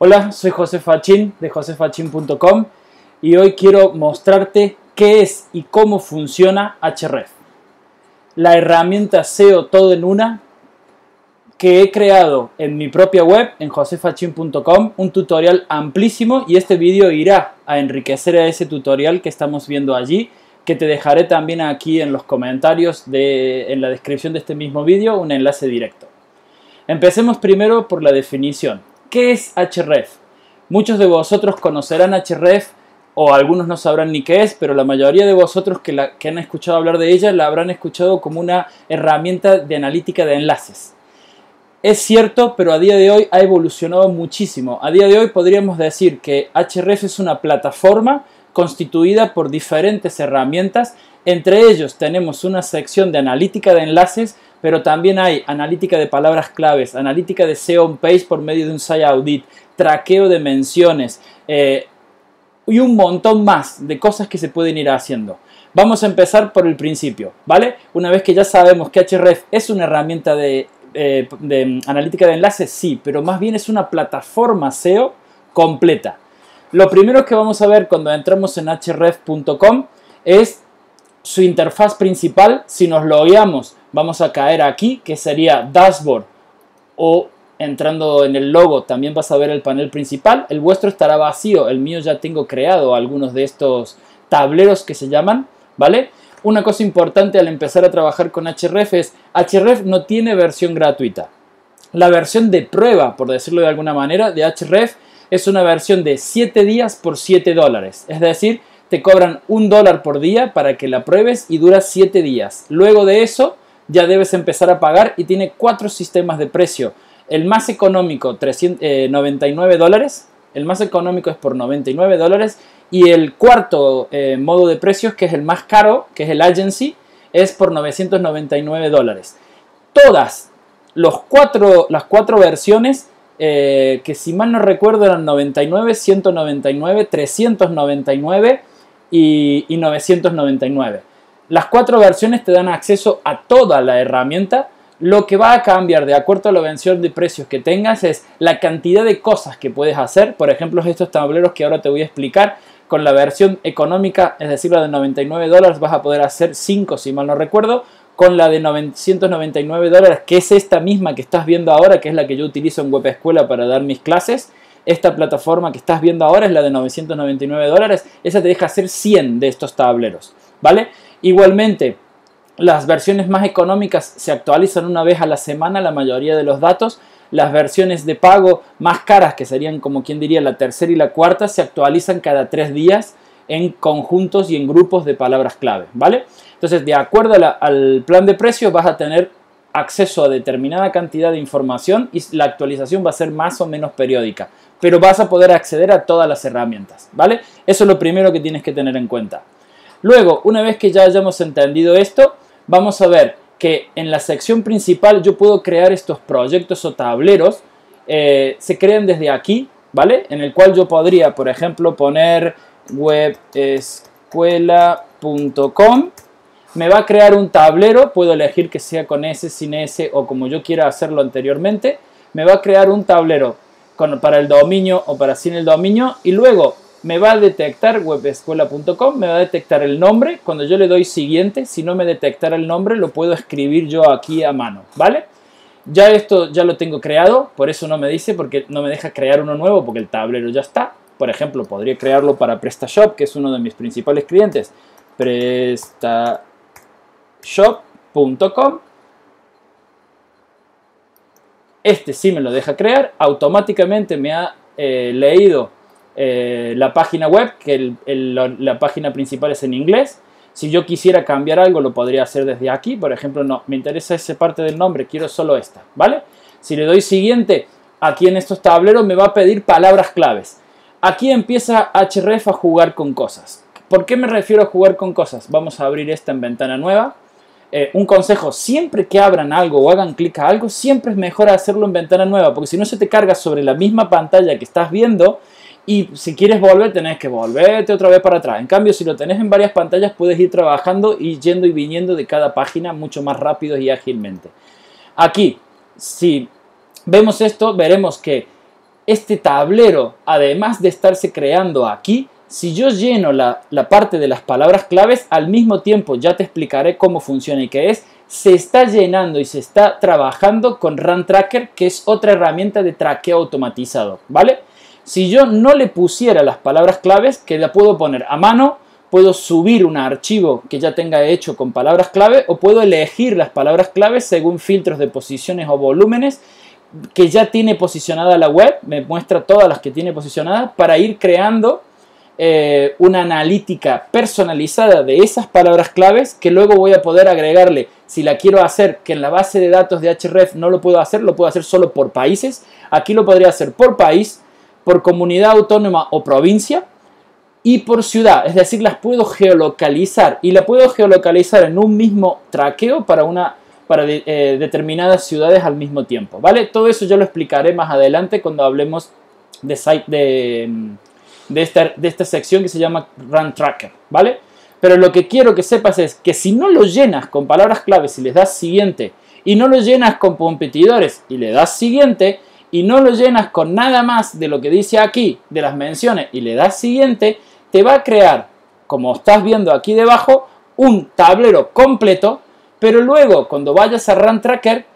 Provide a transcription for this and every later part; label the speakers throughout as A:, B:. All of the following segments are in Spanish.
A: Hola, soy José Fachín de josefachin.com y hoy quiero mostrarte qué es y cómo funciona Ahref, la herramienta SEO todo en una que he creado en mi propia web, en josefachin.com, un tutorial amplísimo, y este vídeo irá a enriquecer a ese tutorial que estamos viendo allí, que te dejaré también aquí en los comentarios, en la descripción de este mismo vídeo, un enlace directo. Empecemos primero por la definición. ¿Qué es Ahref? Muchos de vosotros conocerán Ahref, o algunos no sabrán ni qué es, pero la mayoría de vosotros que han escuchado hablar de ella la habrán escuchado como una herramienta de analítica de enlaces. Es cierto, pero a día de hoy ha evolucionado muchísimo. A día de hoy podríamos decir que Ahref es una plataforma constituida por diferentes herramientas. Entre ellos tenemos una sección de analítica de enlaces, pero también hay analítica de palabras claves, analítica de SEO on page por medio de un site audit, traqueo de menciones y un montón más de cosas que se pueden ir haciendo. Vamos a empezar por el principio, ¿vale? Una vez que ya sabemos que Ahref es una herramienta de analítica de enlaces, sí, pero más bien es una plataforma SEO completa. Lo primero que vamos a ver cuando entramos en ahref.com es su interfaz principal. Si nos logueamos, vamos a caer aquí, que sería Dashboard, o entrando en el logo también vas a ver el panel principal. El vuestro estará vacío, el mío ya tengo creado algunos de estos tableros que se llaman, ¿vale? Una cosa importante al empezar a trabajar con Ahref es, Ahref no tiene versión gratuita. La versión de prueba, por decirlo de alguna manera, de Ahref es una versión de 7 días por $7. Es decir, te cobran $1 por día para que la pruebes y dura 7 días. Luego de eso ya debes empezar a pagar y tiene 4 sistemas de precio. El más económico, $99. El más económico es por $99. Y el cuarto modo de precios, que es el más caro, que es el Agency, es por $999. Todas las cuatro versiones, que si mal no recuerdo eran 99, 199, 399 y 999. Las 4 versiones te dan acceso a toda la herramienta. Lo que va a cambiar de acuerdo a la versión de precios que tengas es la cantidad de cosas que puedes hacer. Por ejemplo, estos tableros que ahora te voy a explicar. Con la versión económica, es decir, la de $99, vas a poder hacer 5, si mal no recuerdo. Con la de $999, que es esta misma que estás viendo ahora, que es la que yo utilizo en Web Escuela para dar mis clases. Esta plataforma que estás viendo ahora es la de $999. Esa te deja hacer 100 de estos tableros, ¿vale? Igualmente, las versiones más económicas se actualizan una vez a la semana la mayoría de los datos. Las versiones de pago más caras, que serían como quien diría la tercera y la cuarta, se actualizan cada 3 días en conjuntos y en grupos de palabras clave, ¿vale? Entonces, de acuerdo al plan de precios, vas a tener acceso a determinada cantidad de información y la actualización va a ser más o menos periódica, pero vas a poder acceder a todas las herramientas, ¿vale? Eso es lo primero que tienes que tener en cuenta. Luego, una vez que ya hayamos entendido esto, vamos a ver que en la sección principal yo puedo crear estos proyectos o tableros. Se crean desde aquí, ¿vale? En el cual yo podría, por ejemplo, poner webescuela.com. Me va a crear un tablero, puedo elegir que sea con S, sin S o como yo quiera hacerlo anteriormente. Me va a crear un tablero para el dominio o para sin el dominio, y luego me va a detectar webescuela.com, me va a detectar el nombre. Cuando yo le doy siguiente, si no me detectara el nombre, lo puedo escribir yo aquí a mano, ¿vale? Ya esto ya lo tengo creado, por eso no me dice, porque no me deja crear uno nuevo, porque el tablero ya está. Por ejemplo, podría crearlo para PrestaShop, que es uno de mis principales clientes. PrestaShop.com. Este sí me lo deja crear. Automáticamente me ha leído la página web, que la página principal es en inglés. Si yo quisiera cambiar algo, lo podría hacer desde aquí. Por ejemplo, no, me interesa esa parte del nombre, quiero solo esta, ¿vale? Si le doy siguiente, aquí en estos tableros me va a pedir palabras claves. Aquí empieza Ahref a jugar con cosas. ¿Por qué me refiero a jugar con cosas? Vamos a abrir esta en ventana nueva. Un consejo, siempre que abran algo o hagan clic a algo, siempre es mejor hacerlo en ventana nueva, porque si no se te carga sobre la misma pantalla que estás viendo. Y si quieres volver, tenés que volverte otra vez para atrás. En cambio, si lo tenés en varias pantallas, puedes ir trabajando y yendo y viniendo de cada página mucho más rápido y ágilmente. Aquí, si vemos esto, veremos que este tablero, además de estarse creando aquí, si yo lleno la parte de las palabras claves, al mismo tiempo, ya te explicaré cómo funciona y qué es, se está llenando y se está trabajando con Run Tracker, que es otra herramienta de traqueo automatizado, ¿vale? Si yo no le pusiera las palabras claves, que la puedo poner a mano, puedo subir un archivo que ya tenga hecho con palabras clave o puedo elegir las palabras claves según filtros de posiciones o volúmenes que ya tiene posicionada la web, me muestra todas las que tiene posicionadas para ir creando una analítica personalizada de esas palabras claves que luego voy a poder agregarle, si la quiero hacer, que en la base de datos de Href no lo puedo hacer solo por países, aquí lo podría hacer por país, por comunidad autónoma o provincia y por ciudad, es decir, las puedo geolocalizar y la puedo geolocalizar en un mismo traqueo para determinadas ciudades al mismo tiempo, ¿vale? Todo eso yo lo explicaré más adelante cuando hablemos de esta sección que se llama Run Tracker, ¿vale? Pero lo que quiero que sepas es que si no lo llenas con palabras claves y les das siguiente, y no lo llenas con competidores y le das siguiente, y no lo llenas con nada más de lo que dice aquí, de las menciones, y le das siguiente, te va a crear, como estás viendo aquí debajo, un tablero completo, pero luego cuando vayas a Run Tracker,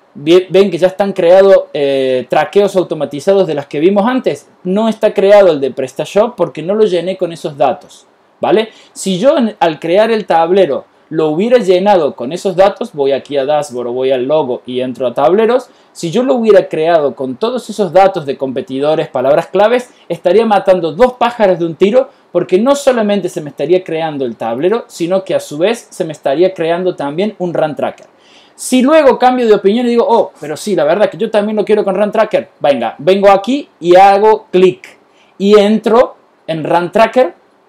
A: ven que ya están creados traqueos automatizados de las que vimos antes. No está creado el de PrestaShop porque no lo llené con esos datos, ¿vale? Si yo al crear el tablero lo hubiera llenado con esos datos, voy aquí a Dashboard o voy al logo y entro a tableros, si yo lo hubiera creado con todos esos datos de competidores, palabras claves, estaría matando dos pájaros de un tiro porque no solamente se me estaría creando el tablero, sino que a su vez se me estaría creando también un Run Tracker. Si luego cambio de opinión y digo, oh, pero sí, la verdad que yo también lo quiero con Run Tracker, venga, vengo aquí y hago clic y entro en Run Tracker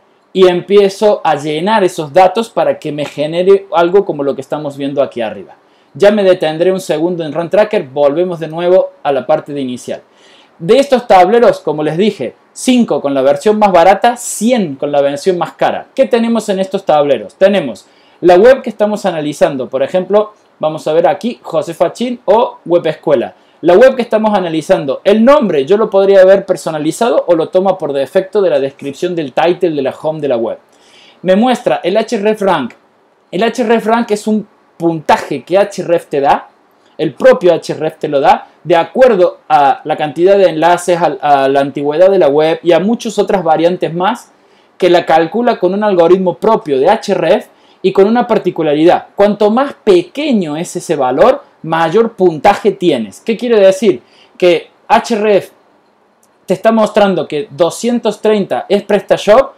A: y empiezo a llenar esos datos para que me genere algo como lo que estamos viendo aquí arriba. Ya me detendré un segundo en Run Tracker, volvemos de nuevo a la parte de inicial. De estos tableros, como les dije, 5 con la versión más barata, 100 con la versión más cara. ¿Qué tenemos en estos tableros? Tenemos la web que estamos analizando, por ejemplo, vamos a ver aquí, Josefa Chin o Web Escuela. La web que estamos analizando, el nombre yo lo podría haber personalizado o lo toma por defecto de la descripción del title de la home de la web. Me muestra el hrefrank. El hrefrank es un puntaje que Href te da, el propio Href te lo da, de acuerdo a la cantidad de enlaces, a la antigüedad de la web y a muchas otras variantes más que la calcula con un algoritmo propio de Href y con una particularidad. Cuanto más pequeño es ese valor, mayor puntaje tienes. ¿Qué quiere decir? Que Href te está mostrando que 230 es PrestaShop,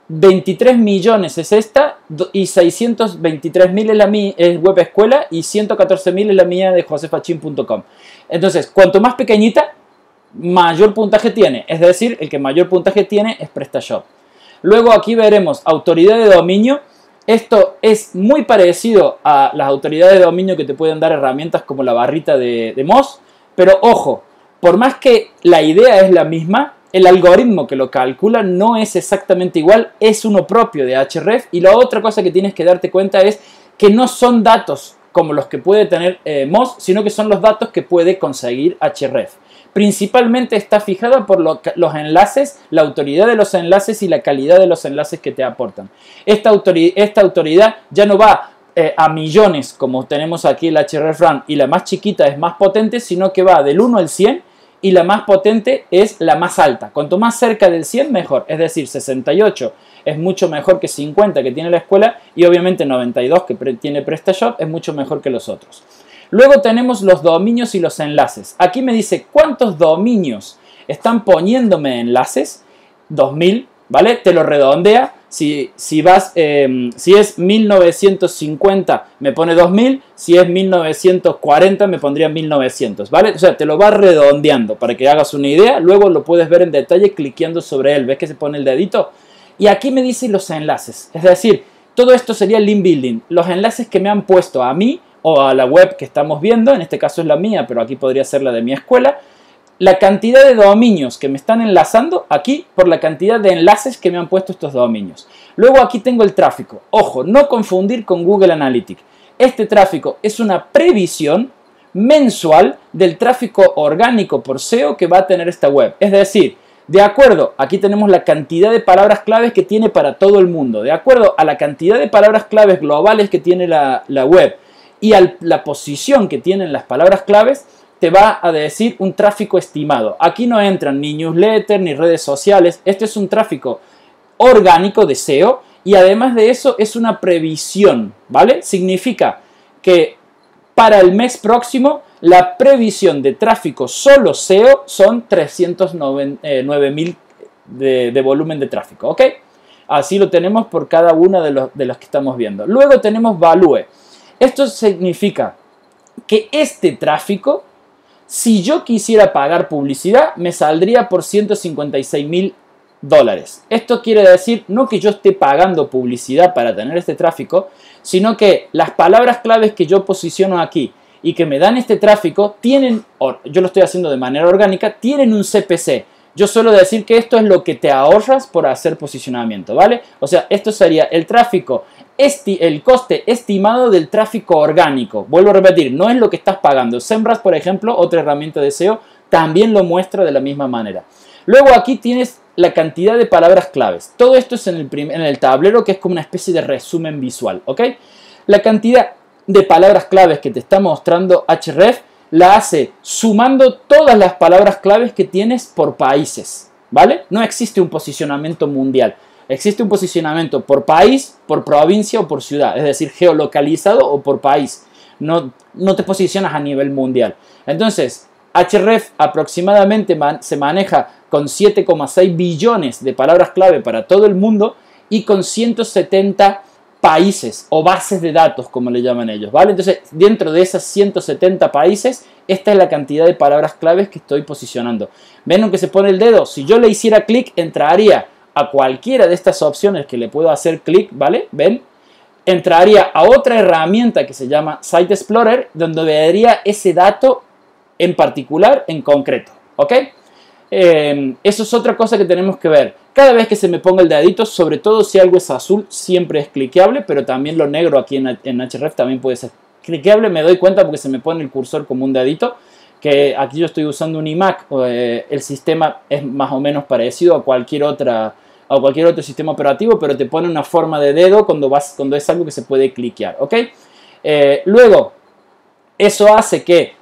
A: 23 millones es esta y 623.000 es la mía, es Web Escuela y 114.000 es la mía de josefachin.com. Entonces, cuanto más pequeñita, mayor puntaje tiene. Es decir, el que mayor puntaje tiene es PrestaShop. Luego aquí veremos autoridad de dominio. Esto es muy parecido a las autoridades de dominio que te pueden dar herramientas como la barrita de Moz, pero ojo, por más que la idea es la misma, el algoritmo que lo calcula no es exactamente igual, es uno propio de Href. Y la otra cosa que tienes que darte cuenta es que no son datos como los que puede tener Moz, sino que son los datos que puede conseguir Href. Principalmente está fijada por los enlaces, la autoridad de los enlaces y la calidad de los enlaces que te aportan. Esta autoridad ya no va a millones como tenemos aquí el hrefrun y la más chiquita es más potente, sino que va del 1 al 100 y la más potente es la más alta. Cuanto más cerca del 100 mejor, es decir, 68 es mucho mejor que 50 que tiene la escuela y obviamente 92 que tiene PrestaShop es mucho mejor que los otros. Luego tenemos los dominios y los enlaces. Aquí me dice cuántos dominios están poniéndome enlaces. 2000, ¿vale? Te lo redondea. Si es 1950 me pone 2000. Si es 1940 me pondría 1900, ¿vale? O sea, te lo va redondeando para que hagas una idea. Luego lo puedes ver en detalle cliqueando sobre él. ¿Ves que se pone el dedito? Y aquí me dice los enlaces. Es decir, todo esto sería link building. Los enlaces que me han puesto a mí o a la web que estamos viendo, en este caso es la mía, pero aquí podría ser la de mi escuela, la cantidad de dominios que me están enlazando aquí por la cantidad de enlaces que me han puesto estos dominios. Luego aquí tengo el tráfico. Ojo, no confundir con Google Analytics. Este tráfico es una previsión mensual del tráfico orgánico por SEO que va a tener esta web. Es decir, de acuerdo, aquí tenemos la cantidad de palabras claves que tiene para todo el mundo. De acuerdo a la cantidad de palabras claves globales que tiene la web y a la posición que tienen las palabras claves, te va a decir un tráfico estimado. Aquí no entran ni newsletters ni redes sociales. Este es un tráfico orgánico de SEO y además de eso es una previsión, ¿vale? Significa que para el mes próximo la previsión de tráfico solo SEO son 309.000 de volumen de tráfico, ¿ok? Así lo tenemos por cada uno de los que estamos viendo. Luego tenemos Value. Esto significa que este tráfico, si yo quisiera pagar publicidad, me saldría por $156.000. Esto quiere decir no que yo esté pagando publicidad para tener este tráfico, sino que las palabras claves que yo posiciono aquí y que me dan este tráfico tienen, yo lo estoy haciendo de manera orgánica, tienen un CPC. Yo suelo decir que esto es lo que te ahorras por hacer posicionamiento, ¿vale? O sea, esto sería el tráfico, el coste estimado del tráfico orgánico. Vuelvo a repetir, no es lo que estás pagando. SEMrush, por ejemplo, otra herramienta de SEO, también lo muestra de la misma manera. Luego aquí tienes la cantidad de palabras claves. Todo esto es en el tablero, que es como una especie de resumen visual, ¿ok? La cantidad de palabras claves que te está mostrando Ahrefs la hace sumando todas las palabras claves que tienes por países, ¿vale? No existe un posicionamiento mundial. Existe un posicionamiento por país, por provincia o por ciudad, es decir, geolocalizado o por país. No te posicionas a nivel mundial. Entonces, Ahrefs aproximadamente se maneja con 7,6 billones de palabras clave para todo el mundo y con 170 países o bases de datos, como le llaman ellos, ¿vale? Entonces, dentro de esas 170 países, esta es la cantidad de palabras claves que estoy posicionando. ¿Ven lo que se pone el dedo? Si yo le hiciera clic, entraría a cualquiera de estas opciones que le puedo hacer clic, ¿vale? ¿Ven? Entraría a otra herramienta que se llama Site Explorer, donde vería ese dato en particular, en concreto, ¿ok? Eso es otra cosa que tenemos que ver. Cada vez que se me ponga el dedito, sobre todo si algo es azul, siempre es cliqueable, pero también lo negro aquí en Ahrefs también puede ser cliqueable. Me doy cuenta porque se me pone el cursor como un dedito, que aquí yo estoy usando un iMac. El sistema es más o menos parecido a cualquier otro sistema operativo, pero te pone una forma de dedo cuando es algo que se puede cliquear, ¿ok? Luego, eso hace que,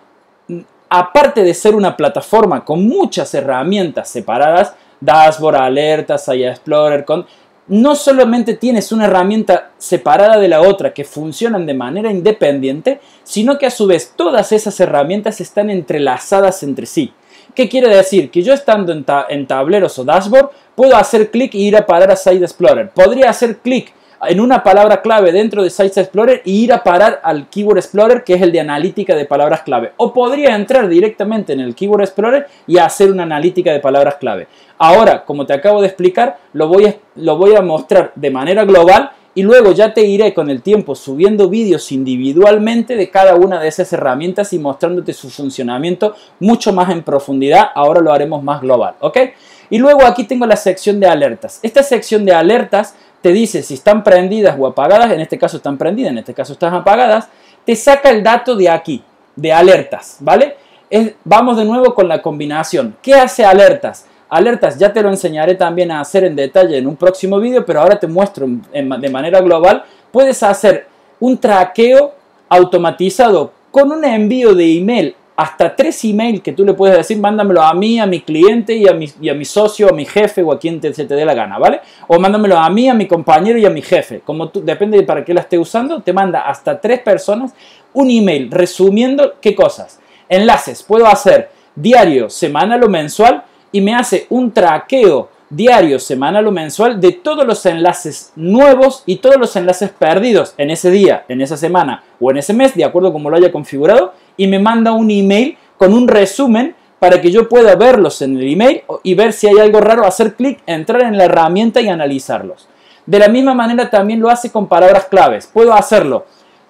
A: aparte de ser una plataforma con muchas herramientas separadas, Dashboard, alertas, Site Explorer, no solamente tienes una herramienta separada de la otra que funcionan de manera independiente, sino que a su vez todas esas herramientas están entrelazadas entre sí. ¿Qué quiere decir? Que yo estando en tableros o dashboard puedo hacer clic e ir a parar a Site Explorer. Podría hacer clic en una palabra clave dentro de Site Explorer y ir a parar al Keyword Explorer, que es el de analítica de palabras clave. O podría entrar directamente en el Keyword Explorer y hacer una analítica de palabras clave. Ahora, como te acabo de explicar, lo voy a mostrar de manera global y luego ya te iré con el tiempo subiendo vídeos individualmente de cada una de esas herramientas y mostrándote su funcionamiento mucho más en profundidad. Ahora lo haremos más global, ¿ok? Y luego aquí tengo la sección de alertas. Esta sección de alertas te dice si están prendidas o apagadas. En este caso están prendidas, en este caso están apagadas. Te saca el dato de aquí, de alertas, ¿vale? Vamos de nuevo con la combinación. ¿Qué hace alertas? Alertas ya te lo enseñaré también a hacer en detalle en un próximo vídeo, pero ahora te muestro de manera global. Puedes hacer un traqueo automatizado con un envío de email, hasta 3 emails que tú le puedes decir, mándamelo a mí, a mi cliente y a mi socio, a mi jefe o a quien se te dé la gana, ¿vale? O mándamelo a mí, a mi compañero y a mi jefe. Como tú, depende de para qué la esté usando, te manda hasta 3 personas un email resumiendo qué cosas. Enlaces, puedo hacer diario, semanal o mensual y me hace un traqueo diario, semanal o mensual de todos los enlaces nuevos y todos los enlaces perdidos en ese día, en esa semana o en ese mes, de acuerdo a cómo lo haya configurado, y me manda un email con un resumen para que yo pueda verlos en el email y ver si hay algo raro, hacer clic, entrar en la herramienta y analizarlos. De la misma manera también lo hace con palabras claves. Puedo hacerlo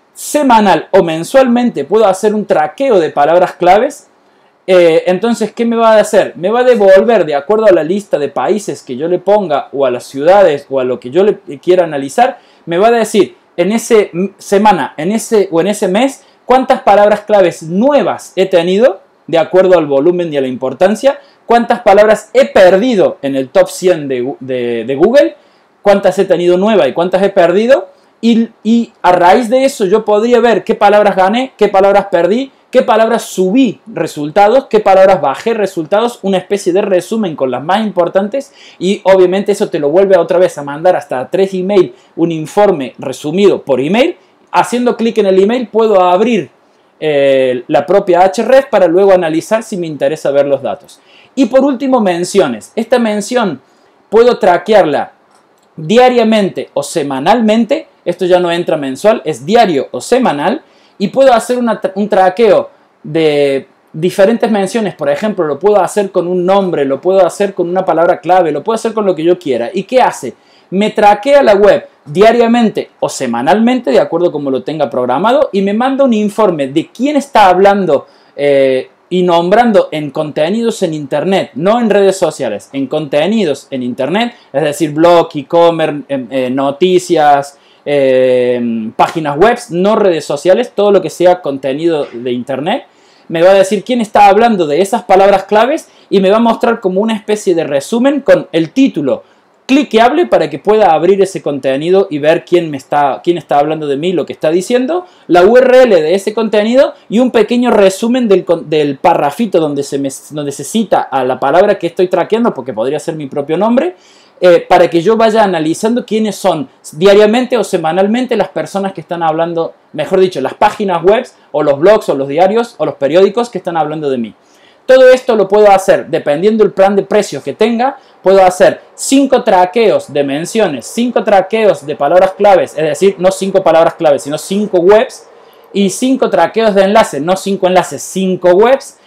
A: semanal o mensualmente, puedo hacer un traqueo de palabras claves. Entonces, ¿qué me va a hacer? Me va a devolver, de acuerdo a la lista de países que yo le ponga o a las ciudades o a lo que yo le quiera analizar, me va a decir en esa semana o en ese mes cuántas palabras claves nuevas he tenido, de acuerdo al volumen y a la importancia, cuántas palabras he perdido en el top 100 de Google, cuántas he tenido nuevas y cuántas he perdido, y a raíz de eso yo podría ver qué palabras gané, qué palabras perdí, qué palabras subí resultados, qué palabras bajé resultados, una especie de resumen con las más importantes, y obviamente eso te lo vuelve otra vez a mandar hasta 3 emails, un informe resumido por email. Haciendo clic en el email puedo abrir la propia Ahrefs para luego analizar si me interesa ver los datos. Y por último, menciones. Esta mención puedo traquearla diariamente o semanalmente. Esto ya no entra mensual, es diario o semanal. Y puedo hacer un traqueo de diferentes menciones. Por ejemplo, lo puedo hacer con un nombre, lo puedo hacer con una palabra clave, lo puedo hacer con lo que yo quiera. ¿Y qué hace? Me traquea la web diariamente o semanalmente, de acuerdo a como lo tenga programado, y me manda un informe de quién está hablando y nombrando en contenidos en Internet, no en redes sociales, en contenidos en Internet, es decir, blog, e-commerce, noticias, páginas web, no redes sociales, todo lo que sea contenido de Internet. Me va a decir quién está hablando de esas palabras claves y me va a mostrar como una especie de resumen con el título cliqueable para que pueda abrir ese contenido y ver quién está hablando de mí, lo que está diciendo, la URL de ese contenido y un pequeño resumen del parrafito donde se cita a la palabra que estoy traqueando, porque podría ser mi propio nombre, para que yo vaya analizando quiénes son diariamente o semanalmente las personas que están hablando, mejor dicho, las páginas web o los blogs o los diarios o los periódicos que están hablando de mí. Todo esto lo puedo hacer dependiendo del plan de precios que tenga. Puedo hacer 5 traqueos de menciones, 5 traqueos de palabras claves, es decir, no 5 palabras claves, sino 5 webs, y 5 traqueos de enlaces, no 5 enlaces, 5 webs,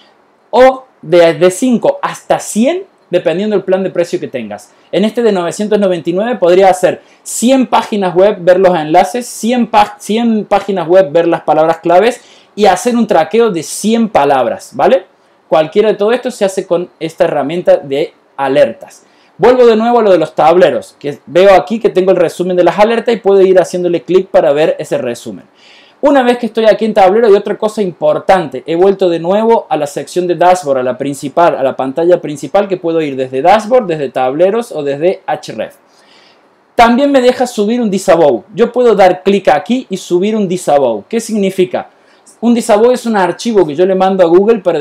A: o de 5 hasta 100, dependiendo del plan de precio que tengas. En este de 999 podría hacer 100 páginas web, ver los enlaces, 100 páginas web, ver las palabras claves, y hacer un traqueo de 100 palabras, ¿vale? Cualquiera de todo esto se hace con esta herramienta de alertas. Vuelvo de nuevo a lo de los tableros, que veo aquí que tengo el resumen de las alertas y puedo ir haciéndole clic para ver ese resumen. Una vez que estoy aquí en tablero, hay otra cosa importante. He vuelto de nuevo a la sección de dashboard, a la principal, a la pantalla principal, que puedo ir desde dashboard, desde tableros o desde Ahrefs. También me deja subir un disavow. Yo puedo dar clic aquí y subir un disavow. ¿Qué significa? Un disavow es un archivo que yo le mando a Google para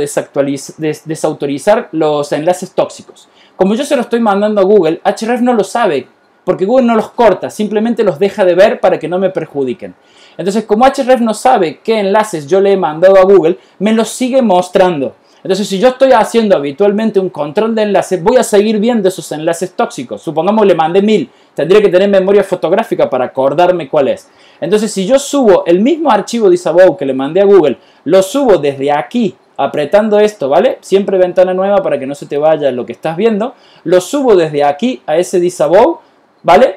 A: desautorizar los enlaces tóxicos. Como yo se lo estoy mandando a Google, Ahrefs no lo sabe, porque Google no los corta, simplemente los deja de ver para que no me perjudiquen. Entonces, como Ahrefs no sabe qué enlaces yo le he mandado a Google, me los sigue mostrando. Entonces, si yo estoy haciendo habitualmente un control de enlaces, voy a seguir viendo esos enlaces tóxicos. Supongamos le mandé 1000, tendría que tener memoria fotográfica para acordarme cuál es. Entonces, si yo subo el mismo archivo disavow que le mandé a Google, lo subo desde aquí, apretando esto, ¿vale? Siempre ventana nueva para que no se te vaya lo que estás viendo. Lo subo desde aquí a ese disavow, ¿vale?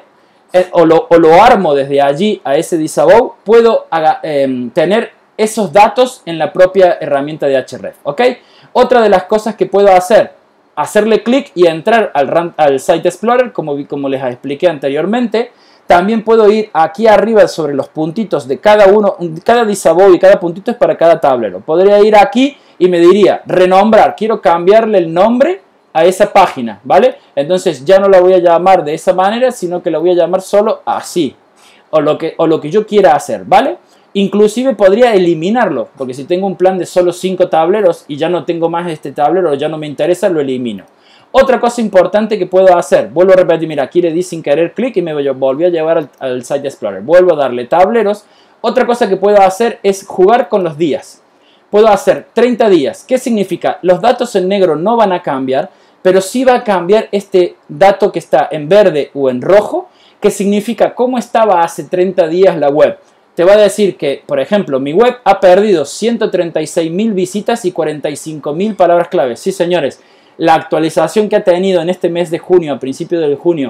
A: O lo armo desde allí a ese disavow. Puedo tener esos datos en la propia herramienta de Ahrefs, ¿ok? Otra de las cosas que puedo hacer, hacerle clic y entrar al Site Explorer, como les expliqué anteriormente. También puedo ir aquí arriba sobre los puntitos de cada disavow y cada puntito es para cada tablero. Podría ir aquí y me diría renombrar, quiero cambiarle el nombre a esa página, ¿vale? Entonces ya no la voy a llamar de esa manera, sino que la voy a llamar solo así, o lo que yo quiera hacer, ¿vale? Inclusive podría eliminarlo, porque si tengo un plan de solo 5 tableros y ya no tengo más este tablero, ya no me interesa, lo elimino. Otra cosa importante que puedo hacer, vuelvo a repetir, mira, aquí le di sin querer clic y me volví a llevar al Site Explorer. Vuelvo a darle tableros. Otra cosa que puedo hacer es jugar con los días. Puedo hacer 30 días. ¿Qué significa? Los datos en negro no van a cambiar, pero sí va a cambiar este dato que está en verde o en rojo, que significa cómo estaba hace 30 días la web. Te va a decir que, por ejemplo, mi web ha perdido 136.000 visitas y 45.000 palabras claves. Sí, señores. La actualización que ha tenido en este mes de junio, a principios de junio,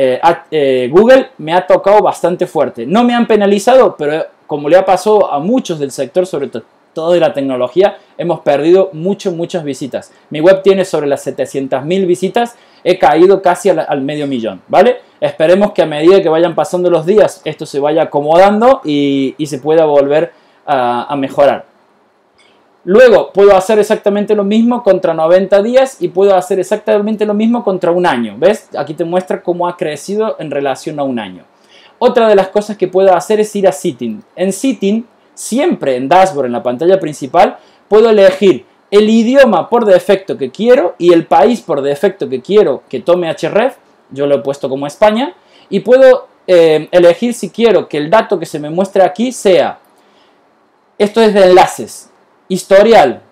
A: Google me ha tocado bastante fuerte. No me han penalizado, pero como le ha pasado a muchos del sector, sobre todo de la tecnología, hemos perdido muchas visitas. Mi web tiene sobre las 700.000 visitas, he caído casi al 500.000, ¿vale? Esperemos que a medida que vayan pasando los días esto se vaya acomodando y se pueda volver a mejorar. Luego puedo hacer exactamente lo mismo contra 90 días y puedo hacer exactamente lo mismo contra un año. ¿Ves? Aquí te muestra cómo ha crecido en relación a un año. Otra de las cosas que puedo hacer es ir a Setting. En Setting, siempre en Dashboard, en la pantalla principal, puedo elegir el idioma por defecto que quiero y el país por defecto que quiero que tome Href. Yo lo he puesto como España. Y puedo elegir si quiero que el dato que se me muestre aquí sea, esto es de enlaces, historial,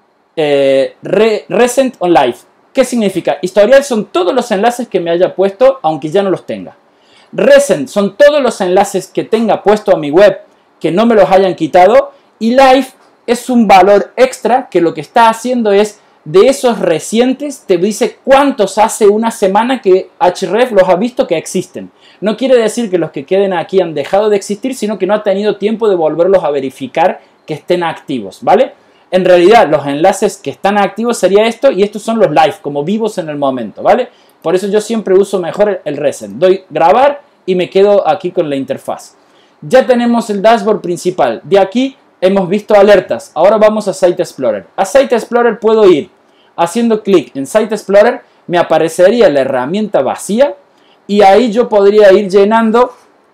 A: recent on live. ¿Qué significa? Historial son todos los enlaces que me haya puesto, aunque ya no los tenga. Recent son todos los enlaces que tenga puesto a mi web, que no me los hayan quitado. Y live es un valor extra que lo que está haciendo es, de esos recientes, te dice cuántos hace una semana que Href los ha visto que existen. No quiere decir que los que queden aquí han dejado de existir, sino que no ha tenido tiempo de volverlos a verificar que estén activos, ¿vale? En realidad, los enlaces que están activos sería esto, y estos son los live, como vivos en el momento, ¿vale? Por eso yo siempre uso mejor el recent. Doy grabar y me quedo aquí con la interfaz. Ya tenemos el dashboard principal. De aquí hemos visto alertas. Ahora vamos a Site Explorer. A Site Explorer puedo ir haciendo clic en Site Explorer, me aparecería la herramienta vacía y ahí yo podría ir llenando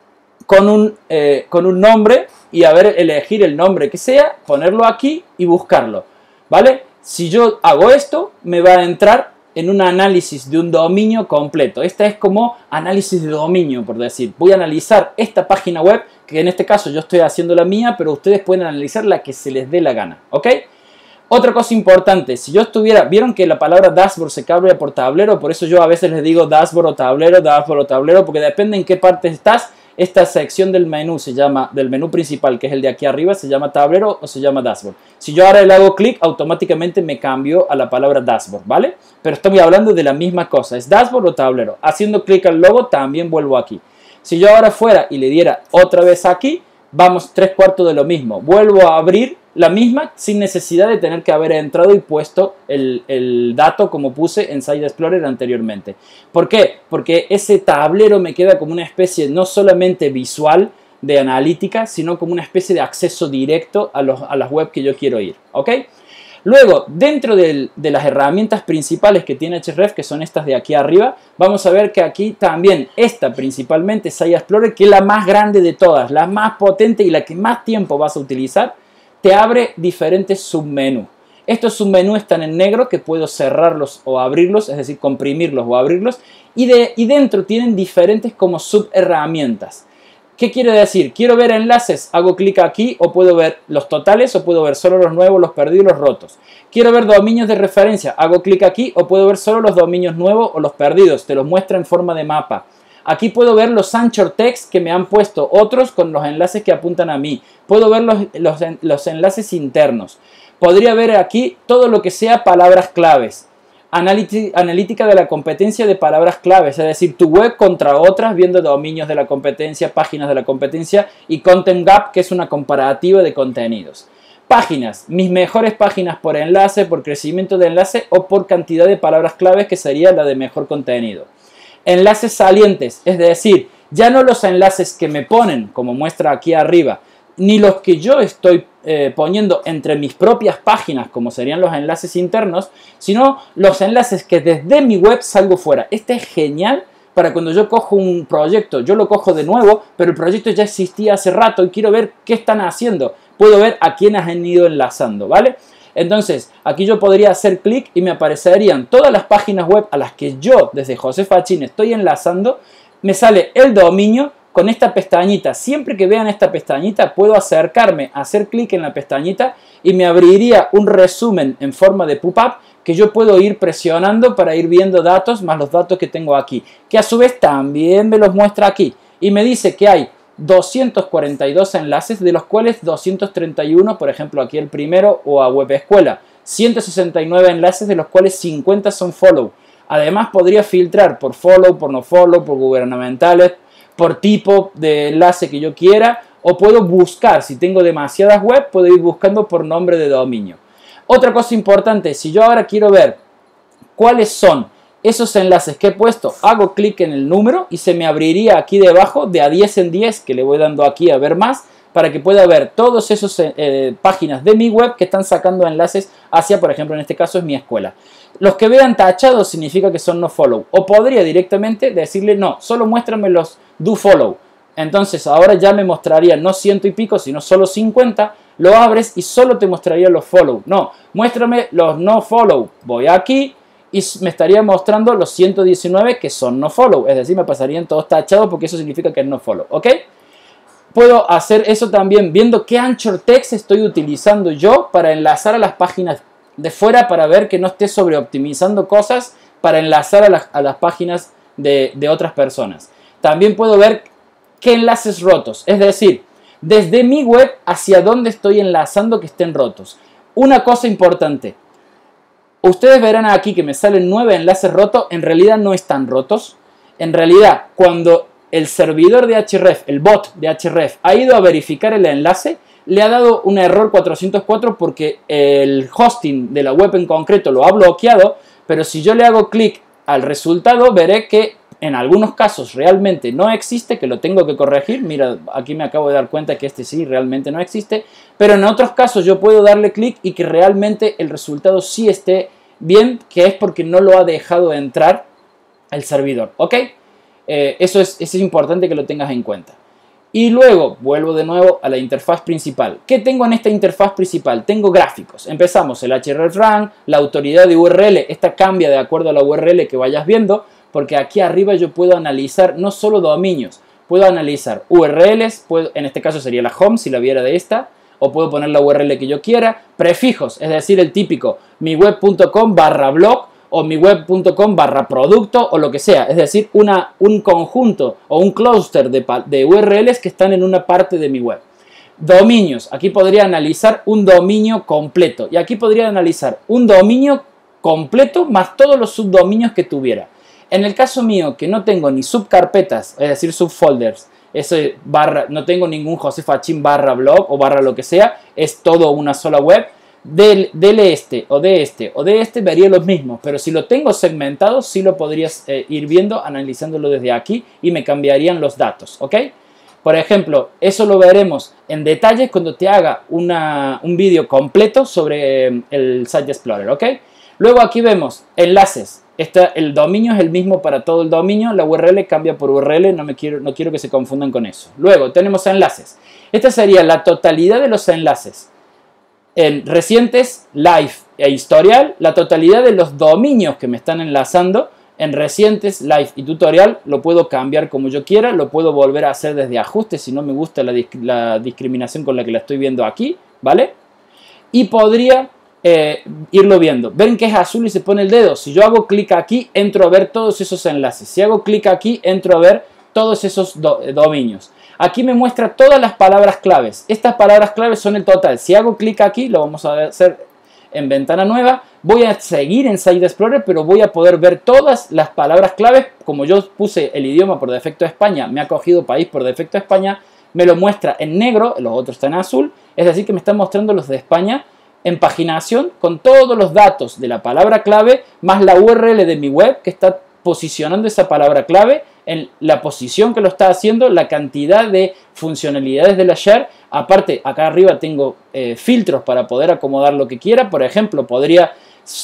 A: con un nombre y elegir el nombre que sea, ponerlo aquí y buscarlo, ¿vale? Si yo hago esto, me va a entrar en un análisis de un dominio completo. Esta es como análisis de dominio, por decir. Voy a analizar esta página web, que en este caso yo estoy haciendo la mía, pero ustedes pueden analizar la que se les dé la gana, ¿ok? Otra cosa importante, si yo estuviera, vieron que la palabra dashboard se cambia por tablero, por eso yo a veces les digo dashboard o tablero, porque depende en qué parte estás. Esta sección del menú del menú principal, que es el de aquí arriba, se llama tablero o se llama dashboard. Si yo ahora le hago clic, automáticamente me cambio a la palabra dashboard, ¿vale? Pero estoy hablando de la misma cosa, es dashboard o tablero. Haciendo clic al logo también vuelvo aquí. Si yo ahora fuera y le diera otra vez aquí, vamos 3/4 de lo mismo. Vuelvo a abrir la misma sin necesidad de tener que haber entrado y puesto el dato como puse en Site Explorer anteriormente. ¿Por qué? Porque ese tablero me queda como una especie no solamente visual de analítica, sino como una especie de acceso directo a las webs que yo quiero ir, ¿ok? Luego, dentro de las herramientas principales que tiene Href, que son estas de aquí arriba, vamos a ver que aquí también esta principalmente Site Explorer, que es la más grande de todas, la más potente y la que más tiempo vas a utilizar, te abre diferentes submenús. Estos submenús están en negro, que puedo cerrarlos o abrirlos, es decir, comprimirlos o abrirlos, y dentro tienen diferentes como subherramientas. ¿Qué quiere decir? Quiero ver enlaces, hago clic aquí, o puedo ver los totales, o puedo ver solo los nuevos, los perdidos y los rotos. Quiero ver dominios de referencia, hago clic aquí, o puedo ver solo los dominios nuevos o los perdidos, te los muestra en forma de mapa. Aquí puedo ver los anchor text que me han puesto otros con los enlaces que apuntan a mí. Puedo ver los enlaces internos. Podría ver aquí todo lo que sea palabras claves. Analítica de la competencia de palabras claves, es decir, tu web contra otras, viendo dominios de la competencia, páginas de la competencia y Content Gap, que es una comparativa de contenidos. Páginas, mis mejores páginas por enlace, por crecimiento de enlace o por cantidad de palabras claves, que sería la de mejor contenido. Enlaces salientes, es decir, ya no los enlaces que me ponen, como muestra aquí arriba, ni los que yo estoy poniendo entre mis propias páginas, como serían los enlaces internos, sino los enlaces que desde mi web salgo fuera. Este es genial para cuando yo cojo un proyecto, yo lo cojo de nuevo, pero el proyecto ya existía hace rato y quiero ver qué están haciendo. Puedo ver a quiénes han ido enlazando, ¿vale? Entonces, aquí yo podría hacer clic y me aparecerían todas las páginas web a las que yo, desde José Fachín, estoy enlazando. Me sale el dominio con esta pestañita. Siempre que vean esta pestañita, puedo acercarme, hacer clic en la pestañita y me abriría un resumen en forma de pop-up que yo puedo ir presionando para ir viendo datos más los datos que tengo aquí, que a su vez también me los muestra aquí. Y me dice que hay 242 enlaces, de los cuales 231, por ejemplo aquí el primero, o a Web Escuela, 169 enlaces, de los cuales 50 son follow. Además podría filtrar por follow, por no follow, por gubernamentales, por tipo de enlace que yo quiera, o puedo buscar, si tengo demasiadas web, puedo ir buscando por nombre de dominio. Otra cosa importante, si yo ahora quiero ver cuáles son esos enlaces que he puesto, hago clic en el número y se me abriría aquí debajo de a 10 en 10, que le voy dando aquí a ver más, para que pueda ver todos esos páginas de mi web que están sacando enlaces hacia, por ejemplo, en este caso es mi escuela. Los que vean tachados significa que son no follow. O podría directamente decirle, no, solo muéstrame los do follow. Entonces ahora ya me mostraría no 100 y pico, sino solo 50. Lo abres y solo te mostraría los follow. No, muéstrame los no follow. Voy aquí y me estaría mostrando los 119 que son no follow. Es decir, me pasarían todos tachados porque eso significa que es no follow. ¿Ok? Puedo hacer eso también viendo qué anchor text estoy utilizando yo para enlazar a las páginas de fuera, para ver que no esté sobreoptimizando cosas para enlazar a las páginas de otras personas. También puedo ver qué enlaces rotos, es decir, desde mi web hacia dónde estoy enlazando que estén rotos. Una cosa importante, ustedes verán aquí que me salen 9 enlaces rotos, en realidad no están rotos. En realidad, cuando el servidor de Href, el bot de Href, ha ido a verificar el enlace, le ha dado un error 404 porque el hosting de la web en concreto lo ha bloqueado, pero si yo le hago clic al resultado, veré que en algunos casos realmente no existe, que lo tengo que corregir. Mira, aquí me acabo de dar cuenta que este sí realmente no existe, pero en otros casos yo puedo darle clic y que realmente el resultado sí esté bien, que es porque no lo ha dejado entrar el servidor, ¿ok? Eso es importante que lo tengas en cuenta. Y luego vuelvo de nuevo a la interfaz principal. ¿Qué tengo en esta interfaz principal? Tengo gráficos. Empezamos el hreflang, la autoridad de URL. Esta cambia de acuerdo a la URL que vayas viendo, porque aquí arriba yo puedo analizar no solo dominios, puedo analizar URLs, en este caso sería la home si la viera de esta, o puedo poner la URL que yo quiera, prefijos, es decir, el típico miweb.com/blog o miweb.com/producto o lo que sea, es decir, un conjunto o un clúster de URLs que están en una parte de mi web. Dominios, aquí podría analizar un dominio completo y aquí podría analizar un dominio completo más todos los subdominios que tuviera. En el caso mío, que no tengo ni subcarpetas, es decir, subfolders, no tengo ningún josefachín/blog o / lo que sea, es todo una sola web. Del este o de este o de este vería los mismos, pero si lo tengo segmentado sí lo podrías ir viendo, analizándolo desde aquí y me cambiarían los datos, ¿ok? Por ejemplo, eso lo veremos en detalles cuando te haga un vídeo completo sobre el Site Explorer, ¿ok? Luego aquí vemos enlaces. El dominio es el mismo para todo el dominio, la URL cambia por URL, no quiero que se confundan con eso. Luego tenemos enlaces. Esta sería la totalidad de los enlaces. En recientes, live e historial, la totalidad de los dominios que me están enlazando en recientes, live y tutorial lo puedo cambiar como yo quiera, lo puedo volver a hacer desde ajustes si no me gusta la discriminación con la que la estoy viendo aquí, ¿vale? Y podría irlo viendo. Ven que es azul y se pone el dedo. Si yo hago clic aquí, entro a ver todos esos enlaces. Si hago clic aquí, entro a ver todos esos dominios. Aquí me muestra todas las palabras claves. Estas palabras claves son el total. Si hago clic aquí, lo vamos a hacer en ventana nueva, voy a seguir en Site Explorer, pero voy a poder ver todas las palabras claves. Como yo puse el idioma por defecto de España, me ha cogido país por defecto de España, me lo muestra en negro, los otros están en azul, es decir que me están mostrando los de España en paginación con todos los datos de la palabra clave, más la URL de mi web que está posicionando esa palabra clave, en la posición que lo está haciendo, la cantidad de funcionalidades de la share. Aparte, acá arriba tengo filtros para poder acomodar lo que quiera. Por ejemplo, podría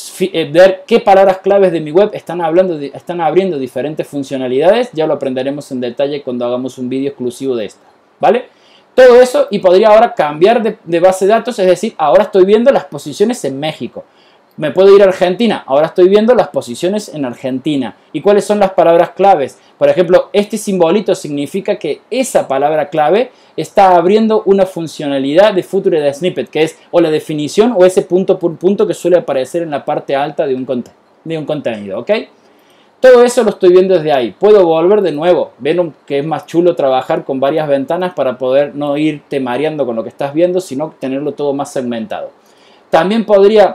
A: ver qué palabras claves de mi web están abriendo diferentes funcionalidades. Ya lo aprenderemos en detalle cuando hagamos un vídeo exclusivo de esta, ¿vale? Todo eso, y podría ahora cambiar de base de datos, es decir, ahora estoy viendo las posiciones en México. Me puedo ir a Argentina, ahora estoy viendo las posiciones en Argentina. ¿Y cuáles son las palabras claves? Por ejemplo, este simbolito significa que esa palabra clave está abriendo una funcionalidad de Featured Snippet, que es o la definición o ese punto por punto que suele aparecer en la parte alta de un contenido, ¿ok? Todo eso lo estoy viendo desde ahí. Puedo volver de nuevo. Ven que es más chulo trabajar con varias ventanas para poder no irte mareando con lo que estás viendo, sino tenerlo todo más segmentado. También podría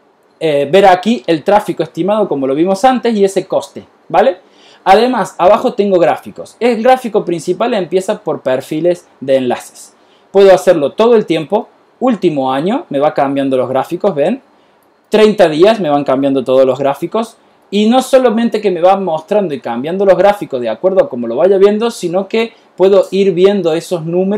A: ver aquí el tráfico estimado como lo vimos antes y ese coste, ¿vale? Además, abajo tengo gráficos. El gráfico principal empieza por perfiles de enlaces. Puedo hacerlo todo el tiempo. Último año me va cambiando los gráficos, ¿ven? 30 días me van cambiando todos los gráficos. Y no solamente que me van mostrando y cambiando los gráficos de acuerdo a como lo vaya viendo, sino que puedo ir viendo esos números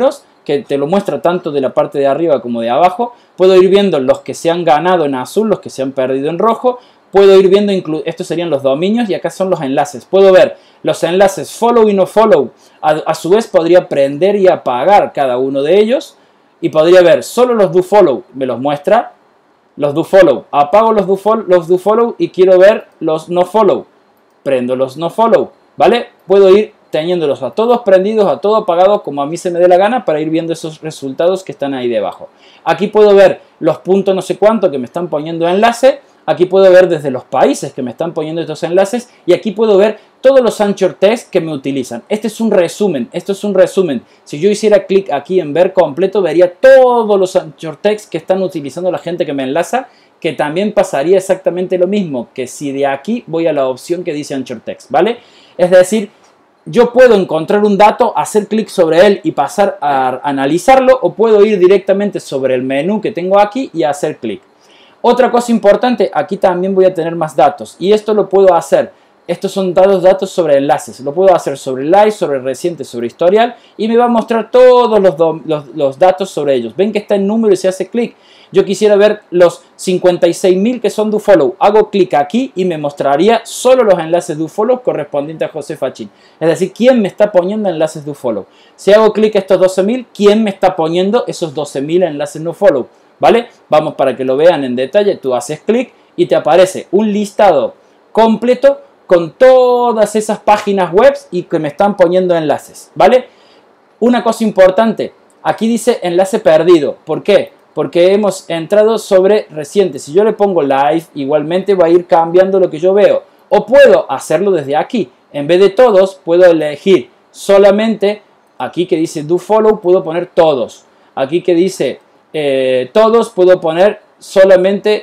A: que te lo muestra tanto de la parte de arriba como de abajo. Puedo ir viendo los que se han ganado en azul, los que se han perdido en rojo. Puedo ir viendo, estos serían los dominios y acá son los enlaces. Puedo ver los enlaces follow y no follow. A su vez podría prender y apagar cada uno de ellos. Y podría ver solo los do follow, me los muestra. Los do follow, apago los do follow y quiero ver los no follow. Prendo los no follow, ¿vale? Puedo ir teniéndolos a todos prendidos, a todo apagado, como a mí se me dé la gana, para ir viendo esos resultados que están ahí debajo. Aquí puedo ver los puntos no sé cuánto que me están poniendo enlace. Aquí puedo ver desde los países que me están poniendo estos enlaces. Y aquí puedo ver todos los anchor text que me utilizan. Este es un resumen. Esto es un resumen. Si yo hiciera clic aquí en ver completo, vería todos los anchor text que están utilizando la gente que me enlaza. Que también pasaría exactamente lo mismo que si de aquí voy a la opción que dice anchor text, ¿vale? Es decir, yo puedo encontrar un dato, hacer clic sobre él y pasar a analizarlo, o puedo ir directamente sobre el menú que tengo aquí y hacer clic. Otra cosa importante, aquí también voy a tener más datos y esto lo puedo hacer. Estos son datos sobre enlaces. Lo puedo hacer sobre live, sobre reciente, sobre historial y me va a mostrar todos los datos sobre ellos. Ven que está en número y se hace clic. Yo quisiera ver los 56.000 que son dofollow. Hago clic aquí y me mostraría solo los enlaces dofollow correspondientes a José Fachín. Es decir, ¿quién me está poniendo enlaces dofollow? Si hago clic a estos 12.000, ¿quién me está poniendo esos 12.000 enlaces nofollow? ¿Vale? Vamos para que lo vean en detalle. Tú haces clic y te aparece un listado completo con todas esas páginas web y que me están poniendo enlaces. ¿Vale? Una cosa importante. Aquí dice enlace perdido. ¿Por qué? Porque hemos entrado sobre reciente. Si yo le pongo live, igualmente va a ir cambiando lo que yo veo. O puedo hacerlo desde aquí. En vez de todos, puedo elegir solamente, aquí que dice do follow, puedo poner todos. Aquí que dice todos, puedo poner solamente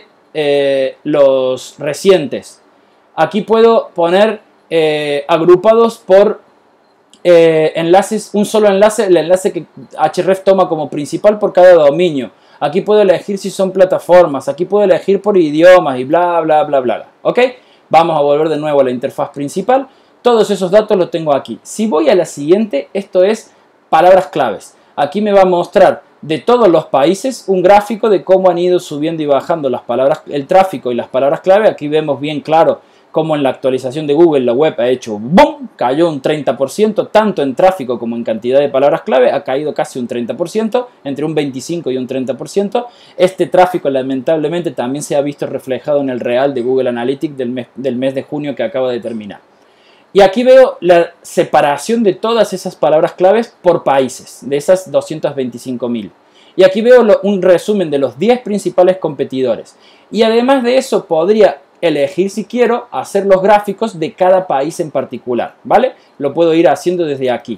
A: los recientes. Aquí puedo poner agrupados por enlaces, un solo enlace, el enlace que Href toma como principal por cada dominio. Aquí puedo elegir si son plataformas, aquí puedo elegir por idiomas y bla, bla, bla, bla. ¿Ok? Vamos a volver de nuevo a la interfaz principal. Todos esos datos los tengo aquí. Si voy a la siguiente, esto es palabras claves. Aquí me va a mostrar de todos los países un gráfico de cómo han ido subiendo y bajando las palabras, el tráfico y las palabras clave. Aquí vemos bien claro cómo en la actualización de Google la web ha hecho ¡boom! Cayó un 30%, tanto en tráfico como en cantidad de palabras clave, ha caído casi un 30%, entre un 25 y un 30%. Este tráfico lamentablemente también se ha visto reflejado en el real de Google Analytics del mes de junio que acaba de terminar. Y aquí veo la separación de todas esas palabras claves por países, de esas 225.000. Y aquí veo un resumen de los 10 principales competidores. Y además de eso podría elegir, si quiero, hacer los gráficos de cada país en particular, ¿vale? Lo puedo ir haciendo desde aquí.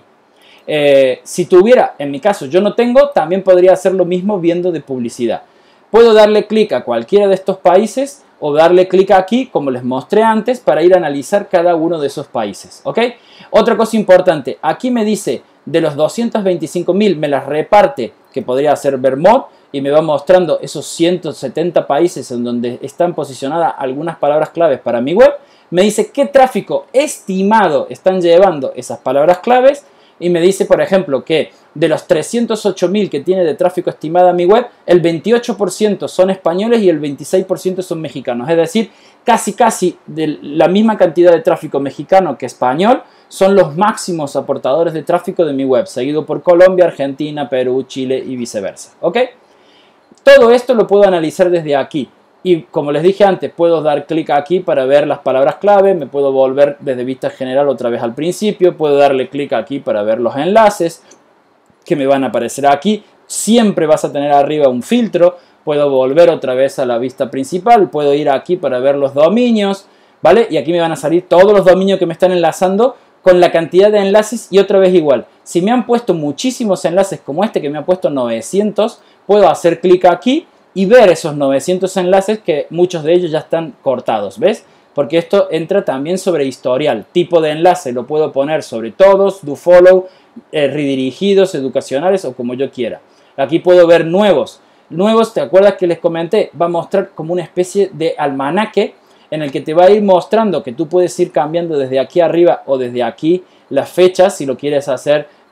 A: Si tuviera, en mi caso yo no tengo, también podría hacer lo mismo viendo de publicidad. Puedo darle clic a cualquiera de estos países o darle clic aquí, como les mostré antes, para ir a analizar cada uno de esos países, ¿ok? Otra cosa importante, aquí me dice de los 225.000 me las reparte, que podría hacer ver mod, y me va mostrando esos 170 países en donde están posicionadas algunas palabras claves para mi web. Me dice qué tráfico estimado están llevando esas palabras claves y me dice, por ejemplo, que de los 308.000 que tiene de tráfico estimada mi web, el 28% son españoles y el 26% son mexicanos. Es decir, casi de la misma cantidad de tráfico mexicano que español son los máximos aportadores de tráfico de mi web, seguido por Colombia, Argentina, Perú, Chile y viceversa. ¿Ok? Todo esto lo puedo analizar desde aquí. Y como les dije antes, puedo dar clic aquí para ver las palabras clave, me puedo volver desde vista general otra vez al principio, puedo darle clic aquí para ver los enlaces que me van a aparecer aquí. Siempre vas a tener arriba un filtro, puedo volver otra vez a la vista principal, puedo ir aquí para ver los dominios, ¿vale? Y aquí me van a salir todos los dominios que me están enlazando con la cantidad de enlaces y otra vez igual. Si me han puesto muchísimos enlaces como este que me ha puesto 900, puedo hacer clic aquí y ver esos 900 enlaces que muchos de ellos ya están cortados, ¿ves? Porque esto entra también sobre historial. Tipo de enlace lo puedo poner sobre todos, do follow, redirigidos, educacionales o como yo quiera. Aquí puedo ver nuevos. Nuevos, ¿te acuerdas que les comenté? Va a mostrar como una especie de almanaque en el que te va a ir mostrando que tú puedes ir cambiando desde aquí arriba o desde aquí las fechas si lo quieres hacer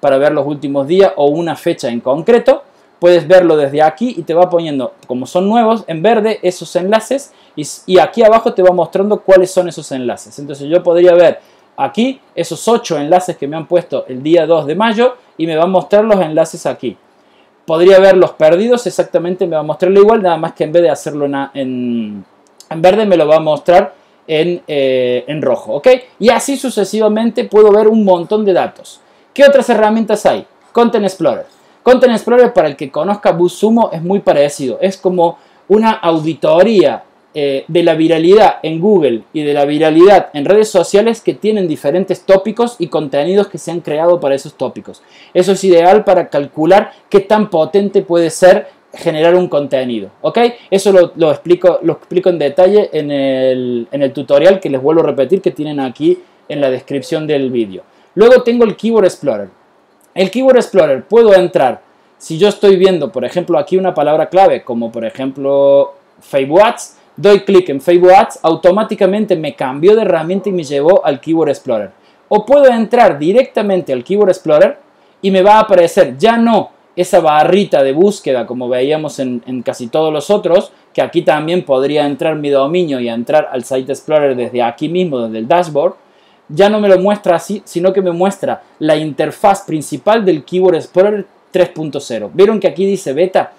A: para ver los últimos días o una fecha en concreto. Puedes verlo desde aquí y te va poniendo, como son nuevos, en verde esos enlaces y aquí abajo te va mostrando cuáles son esos enlaces. Entonces yo podría ver aquí esos 8 enlaces que me han puesto el día 2 de mayo y me va a mostrar los enlaces aquí. Podría ver los perdidos, exactamente me va a mostrarlo igual, nada más que en vez de hacerlo en verde me lo va a mostrar en rojo, ¿ok? Y así sucesivamente puedo ver un montón de datos. ¿Qué otras herramientas hay? Content Explorer. Content Explorer, para el que conozca BuzzSumo, es muy parecido. Es como una auditoría de la viralidad en Google y de la viralidad en redes sociales que tienen diferentes tópicos y contenidos que se han creado para esos tópicos. Eso es ideal para calcular qué tan potente puede ser generar un contenido, ¿ok? Eso lo explico en detalle en el tutorial que les vuelvo a repetir que tienen aquí en la descripción del vídeo. Luego tengo el Keyword Explorer. El Keyword Explorer puedo entrar, si yo estoy viendo, por ejemplo, aquí una palabra clave, como por ejemplo Facebook Ads, doy clic en Facebook Ads, automáticamente me cambió de herramienta y me llevó al Keyword Explorer. O puedo entrar directamente al Keyword Explorer y me va a aparecer ya no esa barrita de búsqueda como veíamos en casi todos los otros, que aquí también podría entrar mi dominio y entrar al Site Explorer desde aquí mismo, desde el dashboard. Ya no me lo muestra así, sino que me muestra la interfaz principal del Keyword Explorer 3.0. ¿Vieron que aquí dice beta?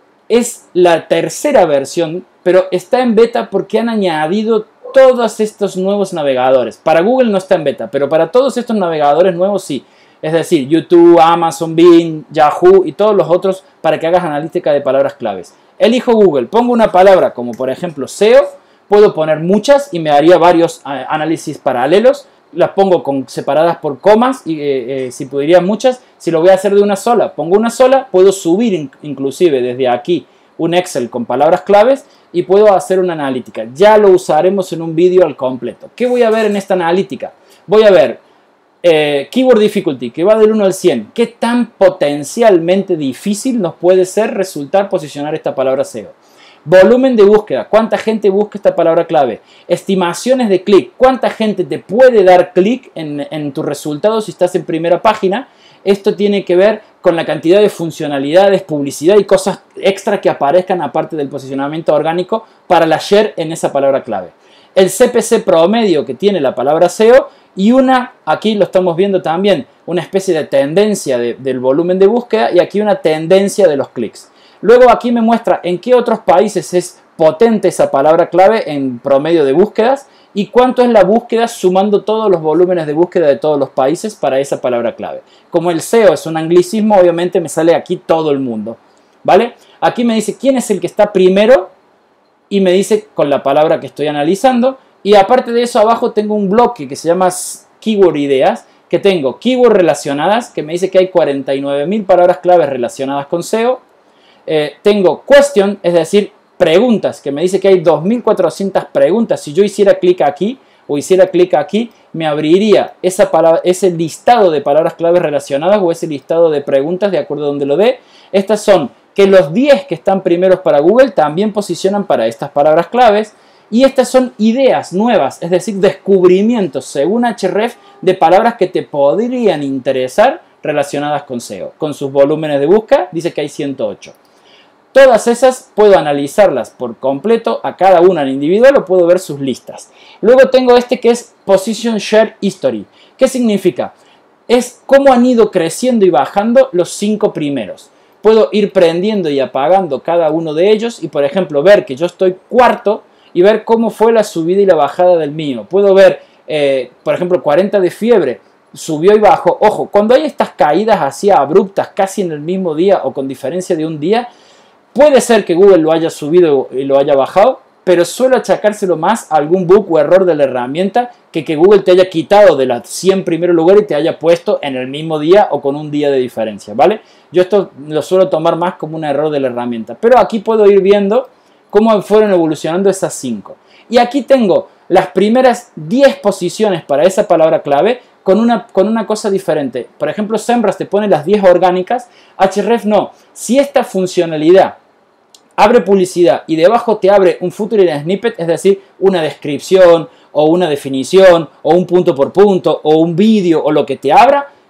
A: Es la tercera versión, pero está en beta porque han añadido todos estos nuevos navegadores. Para Google no está en beta, pero para todos estos navegadores nuevos sí. Es decir, YouTube, Amazon, Bing, Yahoo y todos los otros para que hagas analítica de palabras claves. Elijo Google, pongo una palabra como por ejemplo SEO, puedo poner muchas y me daría varios análisis paralelos. Las pongo separadas por comas y si pudiera muchas, si lo voy a hacer de una sola, pongo una sola, puedo subir inclusive desde aquí un Excel con palabras claves y puedo hacer una analítica. Ya lo usaremos en un vídeo al completo. ¿Qué voy a ver en esta analítica? Voy a ver Keyword Difficulty, que va del 1 al 100. ¿Qué tan potencialmente difícil nos puede ser resultar posicionar esta palabra SEO? Volumen de búsqueda, cuánta gente busca esta palabra clave. Estimaciones de clic, cuánta gente te puede dar clic en tus resultados si estás en primera página. Esto tiene que ver con la cantidad de funcionalidades, publicidad y cosas extra que aparezcan aparte del posicionamiento orgánico para la share en esa palabra clave. El CPC promedio que tiene la palabra SEO y aquí lo estamos viendo también, una especie de tendencia del volumen de búsqueda y aquí una tendencia de los clics. Luego aquí me muestra en qué otros países es potente esa palabra clave en promedio de búsquedas y cuánto es la búsqueda sumando todos los volúmenes de búsqueda de todos los países para esa palabra clave. Como el SEO es un anglicismo, obviamente me sale aquí todo el mundo, ¿vale? Aquí me dice quién es el que está primero y me dice con la palabra que estoy analizando y aparte de eso abajo tengo un bloque que se llama Keyword Ideas, que tengo keyword relacionadas, que me dice que hay 49.000 palabras claves relacionadas con SEO. Tengo question, es decir, preguntas, que me dice que hay 2.400 preguntas. Si yo hiciera clic aquí o hiciera clic aquí, me abriría ese listado de palabras claves relacionadas o ese listado de preguntas de acuerdo a donde lo dé. Estas son que los 10 que están primeros para Google también posicionan para estas palabras claves. Y estas son ideas nuevas, es decir, descubrimientos según Ahrefs de palabras que te podrían interesar relacionadas con SEO. Con sus volúmenes de búsqueda, dice que hay 108. Todas esas puedo analizarlas por completo, a cada una en individual o puedo ver sus listas. Luego tengo este que es Position Share History. ¿Qué significa? Es cómo han ido creciendo y bajando los 5 primeros. Puedo ir prendiendo y apagando cada uno de ellos y, por ejemplo, ver que yo estoy cuarto y ver cómo fue la subida y la bajada del mío. Puedo ver, por ejemplo, 40 de fiebre, subió y bajó. Ojo, cuando hay estas caídas así abruptas, casi en el mismo día o con diferencia de un día, puede ser que Google lo haya subido y lo haya bajado, pero suele achacárselo más a algún bug o error de la herramienta que Google te haya quitado de las 100 primeros lugares y te haya puesto en el mismo día o con un día de diferencia, ¿vale? Yo esto lo suelo tomar más como un error de la herramienta, pero aquí puedo ir viendo cómo fueron evolucionando esas 5. Y aquí tengo las primeras 10 posiciones para esa palabra clave con una cosa diferente. Por ejemplo, SEMrush te pone las 10 orgánicas, Ahrefs no. Si esta funcionalidad abre publicidad y debajo te abre un featured snippet, es decir, una descripción o una definición o un punto por punto o un vídeo o lo que te abra,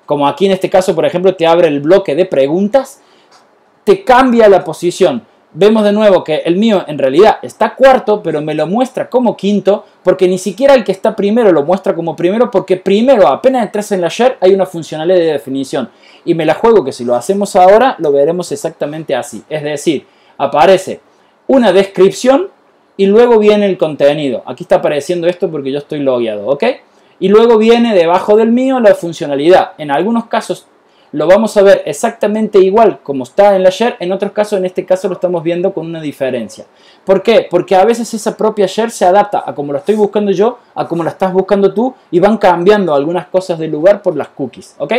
A: como aquí en este caso, por ejemplo, te abre el bloque de preguntas, te cambia la posición. Vemos de nuevo que el mío en realidad está cuarto, pero me lo muestra como quinto, porque ni siquiera el que está primero lo muestra como primero, porque primero, apenas entras en la share, hay una funcionalidad de definición. Y me la juego que si lo hacemos ahora, lo veremos exactamente así. Es decir, aparece una descripción y luego viene el contenido. Aquí está apareciendo esto porque yo estoy logueado, ¿ok? Y luego viene debajo del mío la funcionalidad. En algunos casos lo vamos a ver exactamente igual como está en la share, en otros casos, en este caso lo estamos viendo con una diferencia. ¿Por qué? Porque a veces esa propia share se adapta a como lo estoy buscando yo, a como la estás buscando tú, y van cambiando algunas cosas de lugar por las cookies, ¿ok?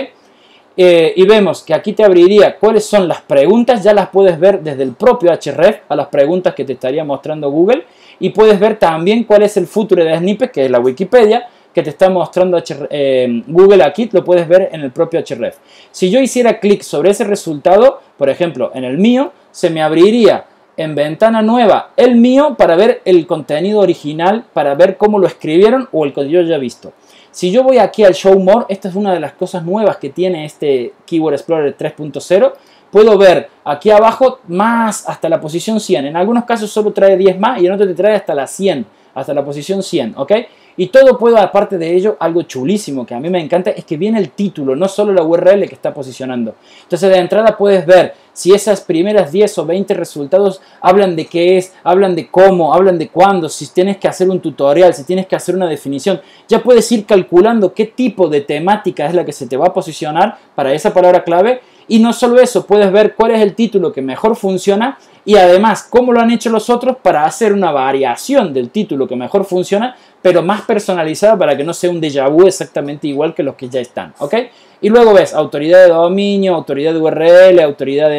A: Y vemos que aquí te abriría cuáles son las preguntas, ya las puedes ver desde el propio Href a las preguntas que te estaría mostrando Google, y puedes ver también cuál es el futuro de snippet, que es la Wikipedia, que te está mostrando Google aquí, lo puedes ver en el propio Href. Si yo hiciera clic sobre ese resultado, por ejemplo, en el mío, se me abriría en ventana nueva el mío para ver el contenido original, para ver cómo lo escribieron o el que yo ya he visto. Si yo voy aquí al Show More, esta es una de las cosas nuevas que tiene este Keyword Explorer 3.0. Puedo ver aquí abajo más hasta la posición 100. En algunos casos solo trae 10 más y en otros te trae hasta la 100, hasta la posición 100, ¿ok? Y todo puedo, aparte de ello, algo chulísimo que a mí me encanta es que viene el título, no solo la URL que está posicionando. Entonces de entrada puedes ver si esas primeras 10 o 20 resultados hablan de qué es, hablan de cómo, hablan de cuándo, si tienes que hacer un tutorial, si tienes que hacer una definición. Ya puedes ir calculando qué tipo de temática es la que se te va a posicionar para esa palabra clave. Y no solo eso, puedes ver cuál es el título que mejor funciona y además cómo lo han hecho los otros para hacer una variación del título que mejor funciona, pero más personalizada para que no sea un déjà vu exactamente igual que los que ya están, ¿ok? Y luego ves autoridad de dominio, autoridad de URL, autoridad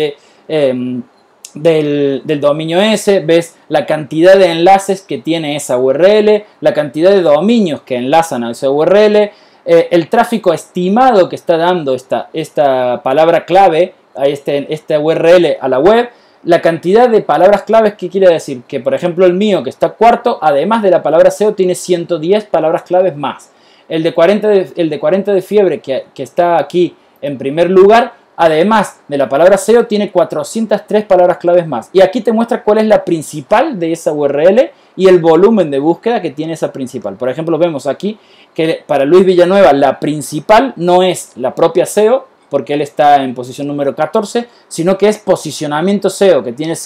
A: del dominio ese, ves la cantidad de enlaces que tiene esa URL, la cantidad de dominios que enlazan a esa URL, el tráfico estimado que está dando esta palabra clave, a esta URL a la web, la cantidad de palabras claves. ¿Qué quiere decir? Que por ejemplo el mío, que está cuarto, además de la palabra SEO, tiene 110 palabras claves más. El de 40 de fiebre, que está aquí en primer lugar, además de la palabra SEO, tiene 403 palabras claves más. Y aquí te muestra cuál es la principal de esa URL y el volumen de búsqueda que tiene esa principal. Por ejemplo, vemos aquí que para Luis Villanueva la principal no es la propia SEO, porque él está en posición número 14, sino que es posicionamiento SEO, que tiene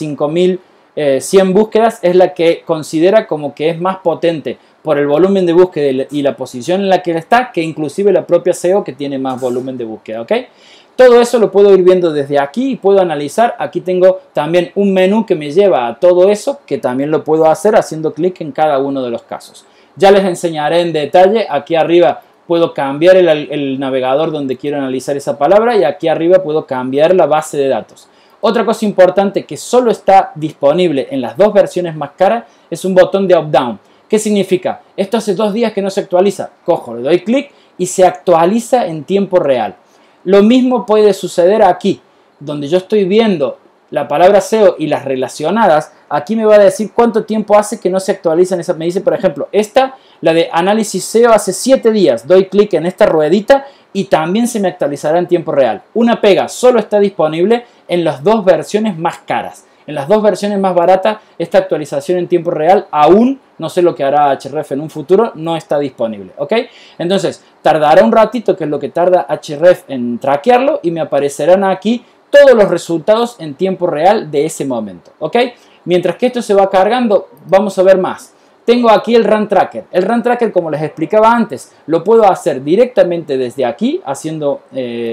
A: 5100 búsquedas, es la que considera como que es más potente por el volumen de búsqueda y la posición en la que está, que inclusive la propia SEO, que tiene más volumen de búsqueda, ¿ok? Todo eso lo puedo ir viendo desde aquí y puedo analizar. Aquí tengo también un menú que me lleva a todo eso, que también lo puedo hacer haciendo clic en cada uno de los casos. Ya les enseñaré en detalle. Aquí arriba puedo cambiar el navegador donde quiero analizar esa palabra y aquí arriba puedo cambiar la base de datos. Otra cosa importante que solo está disponible en las dos versiones más caras es un botón de up-down. ¿Qué significa? Esto hace 2 días que no se actualiza. Cojo, le doy clic y se actualiza en tiempo real. Lo mismo puede suceder aquí, donde yo estoy viendo la palabra SEO y las relacionadas. Aquí me va a decir cuánto tiempo hace que no se actualizan esas. Me dice, por ejemplo, la de análisis SEO, hace 7 días. Doy clic en esta ruedita y también se me actualizará en tiempo real. Una pega, solo está disponible en las dos versiones más caras. En las dos versiones más baratas, esta actualización en tiempo real aún, no sé lo que hará Href en un futuro, no está disponible, ¿ok? Entonces, tardará un ratito, que es lo que tarda Href en traquearlo, y me aparecerán aquí todos los resultados en tiempo real de ese momento, ¿ok? Mientras que esto se va cargando, vamos a ver más. Tengo aquí el Run Tracker. El Run Tracker, como les explicaba antes, lo puedo hacer directamente desde aquí, haciendo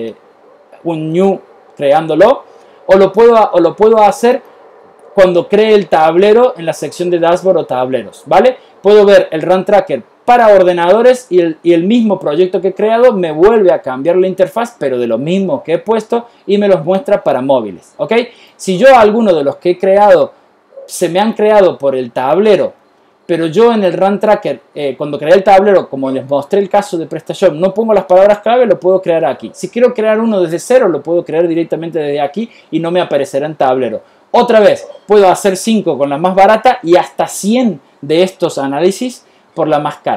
A: un new, creándolo, o lo puedo hacer cuando cree el tablero en la sección de dashboard o tableros, ¿vale? Puedo ver el Run Tracker para ordenadores y el mismo proyecto que he creado me vuelve a cambiar la interfaz, pero de lo mismo que he puesto, y me los muestra para móviles, ¿ok? Si yo alguno de los que he creado se me han creado por el tablero, pero yo en el Run Tracker, cuando creé el tablero, como les mostré el caso de PrestaShop, no pongo las palabras clave, lo puedo crear aquí. Si quiero crear uno desde cero, lo puedo crear directamente desde aquí y no me aparecerá en tablero. Otra vez, puedo hacer 5 con la más barata y hasta 100 de estos análisis por la más cara.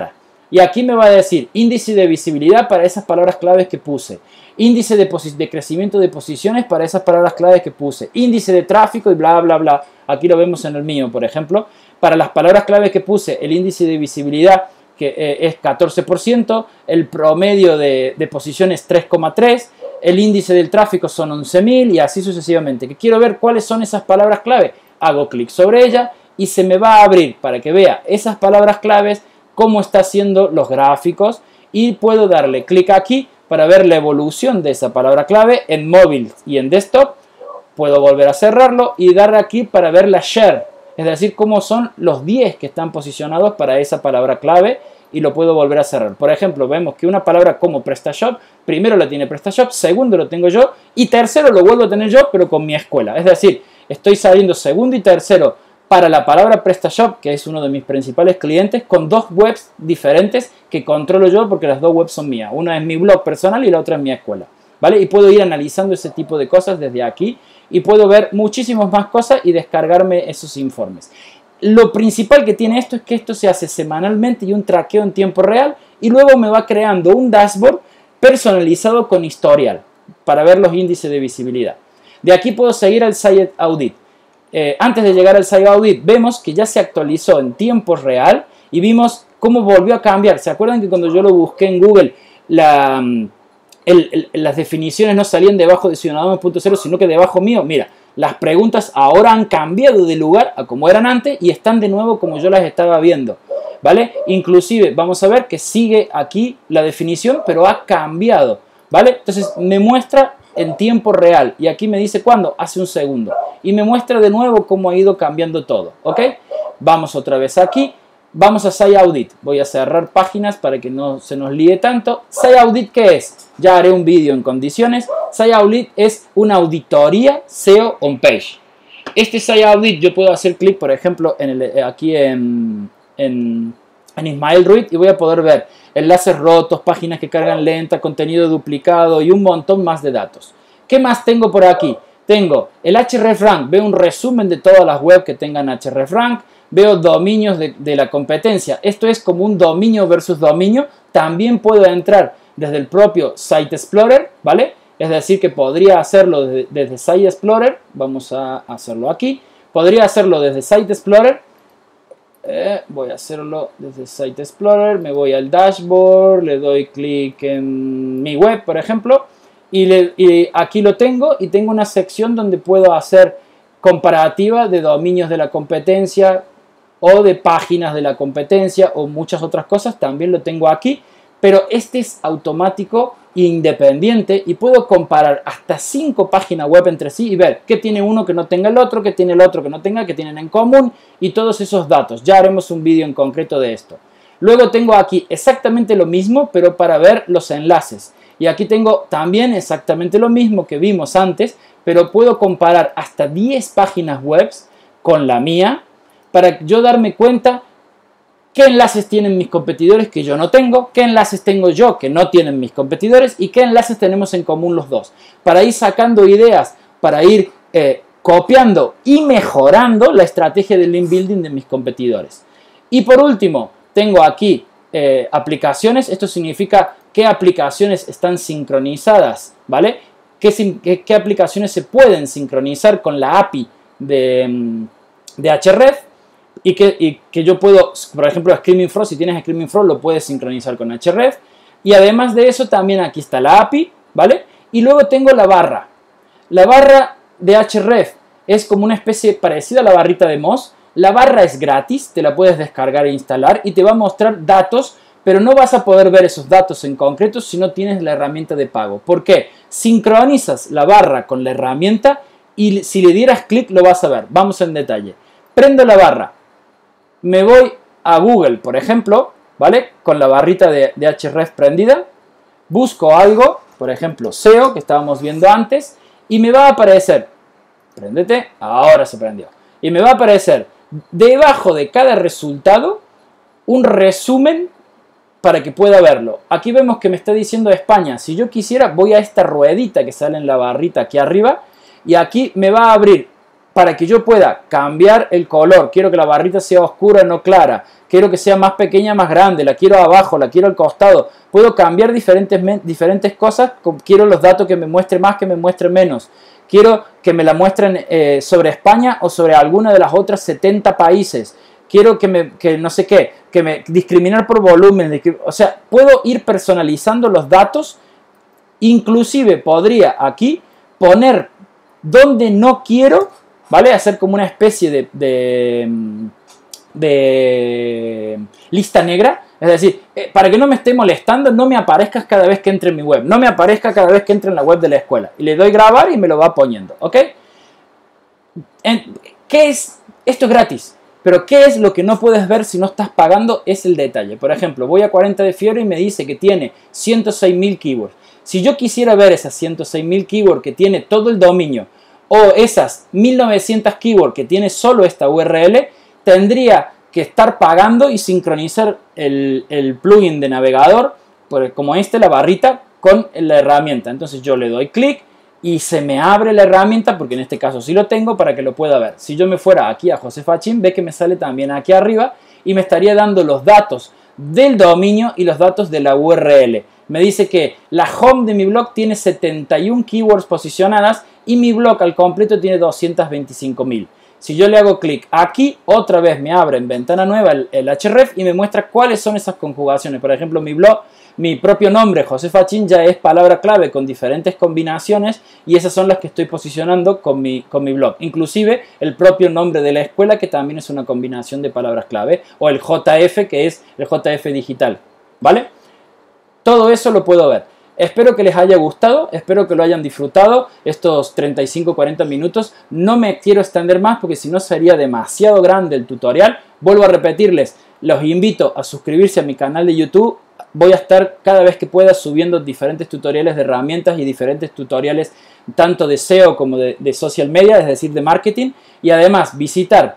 A: Y aquí me va a decir índice de visibilidad para esas palabras claves que puse. Índice de crecimiento de posiciones para esas palabras claves que puse. Índice de tráfico y bla, bla, bla. Aquí lo vemos en el mío, por ejemplo. Para las palabras claves que puse, el índice de visibilidad que es 14%, el promedio de posiciones 3,3%, el índice del tráfico son 11.000 y así sucesivamente. Que quiero ver cuáles son esas palabras clave. Hago clic sobre ella y se me va a abrir para que vea esas palabras claves, cómo está haciendo los gráficos y puedo darle clic aquí para ver la evolución de esa palabra clave en móvil y en desktop. Puedo volver a cerrarlo y darle aquí para ver la share, es decir, cómo son los 10 que están posicionados para esa palabra clave y lo puedo volver a cerrar. Por ejemplo, vemos que una palabra como PrestaShop, primero la tiene PrestaShop, segundo lo tengo yo y tercero lo vuelvo a tener yo pero con mi escuela. Es decir, estoy saliendo segundo y tercero para la palabra PrestaShop, que es uno de mis principales clientes, con dos webs diferentes que controlo yo porque las dos webs son mías. Una es mi blog personal y la otra es mi escuela, ¿vale? Y puedo ir analizando ese tipo de cosas desde aquí y puedo ver muchísimas más cosas y descargarme esos informes. Lo principal que tiene esto es que esto se hace semanalmente y un traqueo en tiempo real y luego me va creando un dashboard personalizado con historial para ver los índices de visibilidad. De aquí puedo seguir al Site Audit. Antes de llegar al Site Audit vemos que ya se actualizó en tiempo real y vimos cómo volvió a cambiar. ¿Se acuerdan que cuando yo lo busqué en Google las definiciones no salían debajo de Ciudadanos.0 sino que debajo mío? Mira, las preguntas ahora han cambiado de lugar a como eran antes y están de nuevo como yo las estaba viendo, ¿vale? Inclusive vamos a ver que sigue aquí la definición pero ha cambiado, ¿vale? Entonces me muestra en tiempo real y aquí me dice cuándo, hace un segundo y me muestra de nuevo cómo ha ido cambiando todo, ¿ok? Vamos otra vez aquí, vamos a Site Audit, voy a cerrar páginas para que no se nos líe tanto. Site Audit, ¿qué es? Ya haré un vídeo en condiciones. Site Audit es una auditoría SEO on page. Este Site Audit yo puedo hacer clic, por ejemplo, aquí en Ismael Ruiz y voy a poder ver enlaces rotos, páginas que cargan lenta, contenido duplicado y un montón más de datos. ¿Qué más tengo por aquí? Tengo el hrefrank, veo un resumen de todas las webs que tengan hrefrank, veo dominios de la competencia. Esto es como un dominio versus dominio. También puedo entrar desde el propio Site Explorer, ¿vale? Es decir, que podría hacerlo desde Site Explorer. Vamos a hacerlo aquí. Podría hacerlo desde Site Explorer. Voy a hacerlo desde Site Explorer, me voy al dashboard, le doy clic en mi web, por ejemplo, y aquí lo tengo y tengo una sección donde puedo hacer comparativa de dominios de la competencia o de páginas de la competencia o muchas otras cosas, también lo tengo aquí, pero este es automático e independiente y puedo comparar hasta 5 páginas web entre sí y ver qué tiene uno que no tenga el otro, qué tiene el otro que no tenga, qué tienen en común y todos esos datos. Ya haremos un vídeo en concreto de esto. Luego tengo aquí exactamente lo mismo, pero para ver los enlaces. Y aquí tengo también exactamente lo mismo que vimos antes, pero puedo comparar hasta 10 páginas web con la mía para yo darme cuenta qué enlaces tienen mis competidores que yo no tengo, qué enlaces tengo yo que no tienen mis competidores y qué enlaces tenemos en común los dos. Para ir sacando ideas, para ir copiando y mejorando la estrategia de link building de mis competidores. Y por último, tengo aquí aplicaciones. Esto significa qué aplicaciones están sincronizadas, ¿vale? ¿Qué aplicaciones se pueden sincronizar con la API de Ahrefs? Y que yo puedo, por ejemplo, Screaming Frog, si tienes Screaming Frog lo puedes sincronizar con Ahrefs. Y además de eso también aquí está la API, ¿vale? Y luego tengo la barra. La barra de Ahrefs es como una especie parecida a la barrita de Moz. La barra es gratis, te la puedes descargar e instalar y te va a mostrar datos, pero no vas a poder ver esos datos en concreto si no tienes la herramienta de pago. ¿Por qué? Sincronizas la barra con la herramienta y si le dieras clic lo vas a ver. Vamos en detalle. Prendo la barra. Me voy a Google, por ejemplo, ¿vale? Con la barrita de Ahrefs prendida. Busco algo, por ejemplo, SEO, que estábamos viendo antes, y me va a aparecer, préndete, ahora se prendió, y me va a aparecer debajo de cada resultado un resumen para que pueda verlo. Aquí vemos que me está diciendo España. Si yo quisiera, voy a esta ruedita que sale en la barrita aquí arriba, y aquí me va a abrir para que yo pueda cambiar el color. Quiero que la barrita sea oscura, no clara. Quiero que sea más pequeña, más grande. La quiero abajo, la quiero al costado. Puedo cambiar diferentes cosas. Quiero los datos que me muestre más, que me muestre menos. Quiero que me la muestren sobre España o sobre alguna de las otras 70 países. Quiero que me discriminar por volumen. O sea, puedo ir personalizando los datos. Inclusive podría aquí poner donde no quiero, ¿vale? Hacer como una especie de lista negra. Es decir, para que no me esté molestando, no me aparezcas cada vez que entre en mi web. No me aparezca cada vez que entre en la web de la escuela. Y le doy grabar y me lo va poniendo, ¿ok? ¿Qué es? Esto es gratis. Pero ¿qué es lo que no puedes ver si no estás pagando? Es el detalle. Por ejemplo, voy a 40 de fiebre y me dice que tiene 106.000 keywords. Si yo quisiera ver esas 106.000 keywords que tiene todo el dominio o esas 1.900 keywords que tiene solo esta URL, tendría que estar pagando y sincronizar el plugin de navegador, como la barrita, con la herramienta. Entonces yo le doy clic y se me abre la herramienta, porque en este caso sí lo tengo, para que lo pueda ver. Si yo me fuera aquí a José Fachin, ve que me sale también aquí arriba y me estaría dando los datos del dominio y los datos de la URL. Me dice que la home de mi blog tiene 71 keywords posicionadas y mi blog al completo tiene 225.000. Si yo le hago clic aquí, otra vez me abre en ventana nueva el href y me muestra cuáles son esas conjugaciones. Por ejemplo, mi blog, mi propio nombre, José Fachin, ya es palabra clave con diferentes combinaciones y esas son las que estoy posicionando con mi blog. Inclusive el propio nombre de la escuela, que también es una combinación de palabras clave, o el JF, que es el JF digital, ¿vale? Todo eso lo puedo ver. Espero que les haya gustado, espero que lo hayan disfrutado estos 35-40 minutos. No me quiero extender más porque si no sería demasiado grande el tutorial. Vuelvo a repetirles, los invito a suscribirse a mi canal de YouTube. Voy a estar cada vez que pueda subiendo diferentes tutoriales de herramientas y diferentes tutoriales tanto de SEO como de social media, es decir, de marketing. Y además visitar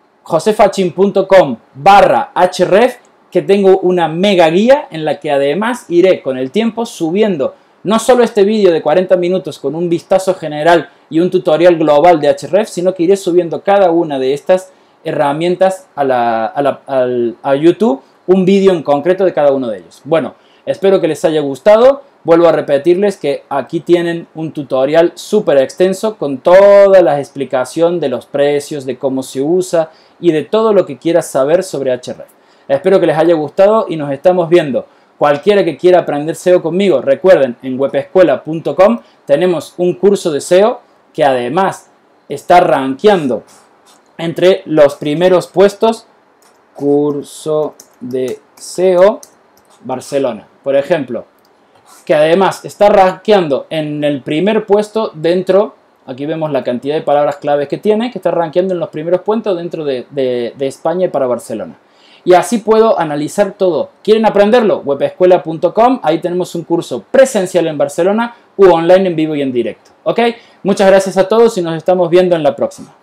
A: josefachin.com/href, que tengo una mega guía en la que además iré con el tiempo subiendo no solo este vídeo de 40 minutos con un vistazo general y un tutorial global de href, sino que iré subiendo cada una de estas herramientas a YouTube, un vídeo en concreto de cada uno de ellos. Bueno, espero que les haya gustado. Vuelvo a repetirles que aquí tienen un tutorial súper extenso con toda la explicación de los precios, de cómo se usa y de todo lo que quieras saber sobre href. Espero que les haya gustado y nos estamos viendo. Cualquiera que quiera aprender SEO conmigo, recuerden, en webescuela.com tenemos un curso de SEO que además está rankeando entre los primeros puestos. Curso de SEO Barcelona, por ejemplo, que además está rankeando en el primer puesto dentro. Aquí vemos la cantidad de palabras claves que tiene, que está rankeando en los primeros puestos dentro de España y para Barcelona. Y así puedo analizar todo. ¿Quieren aprenderlo? Webescuela.com. Ahí tenemos un curso presencial en Barcelona u online en vivo y en directo. ¿Ok? Muchas gracias a todos y nos estamos viendo en la próxima.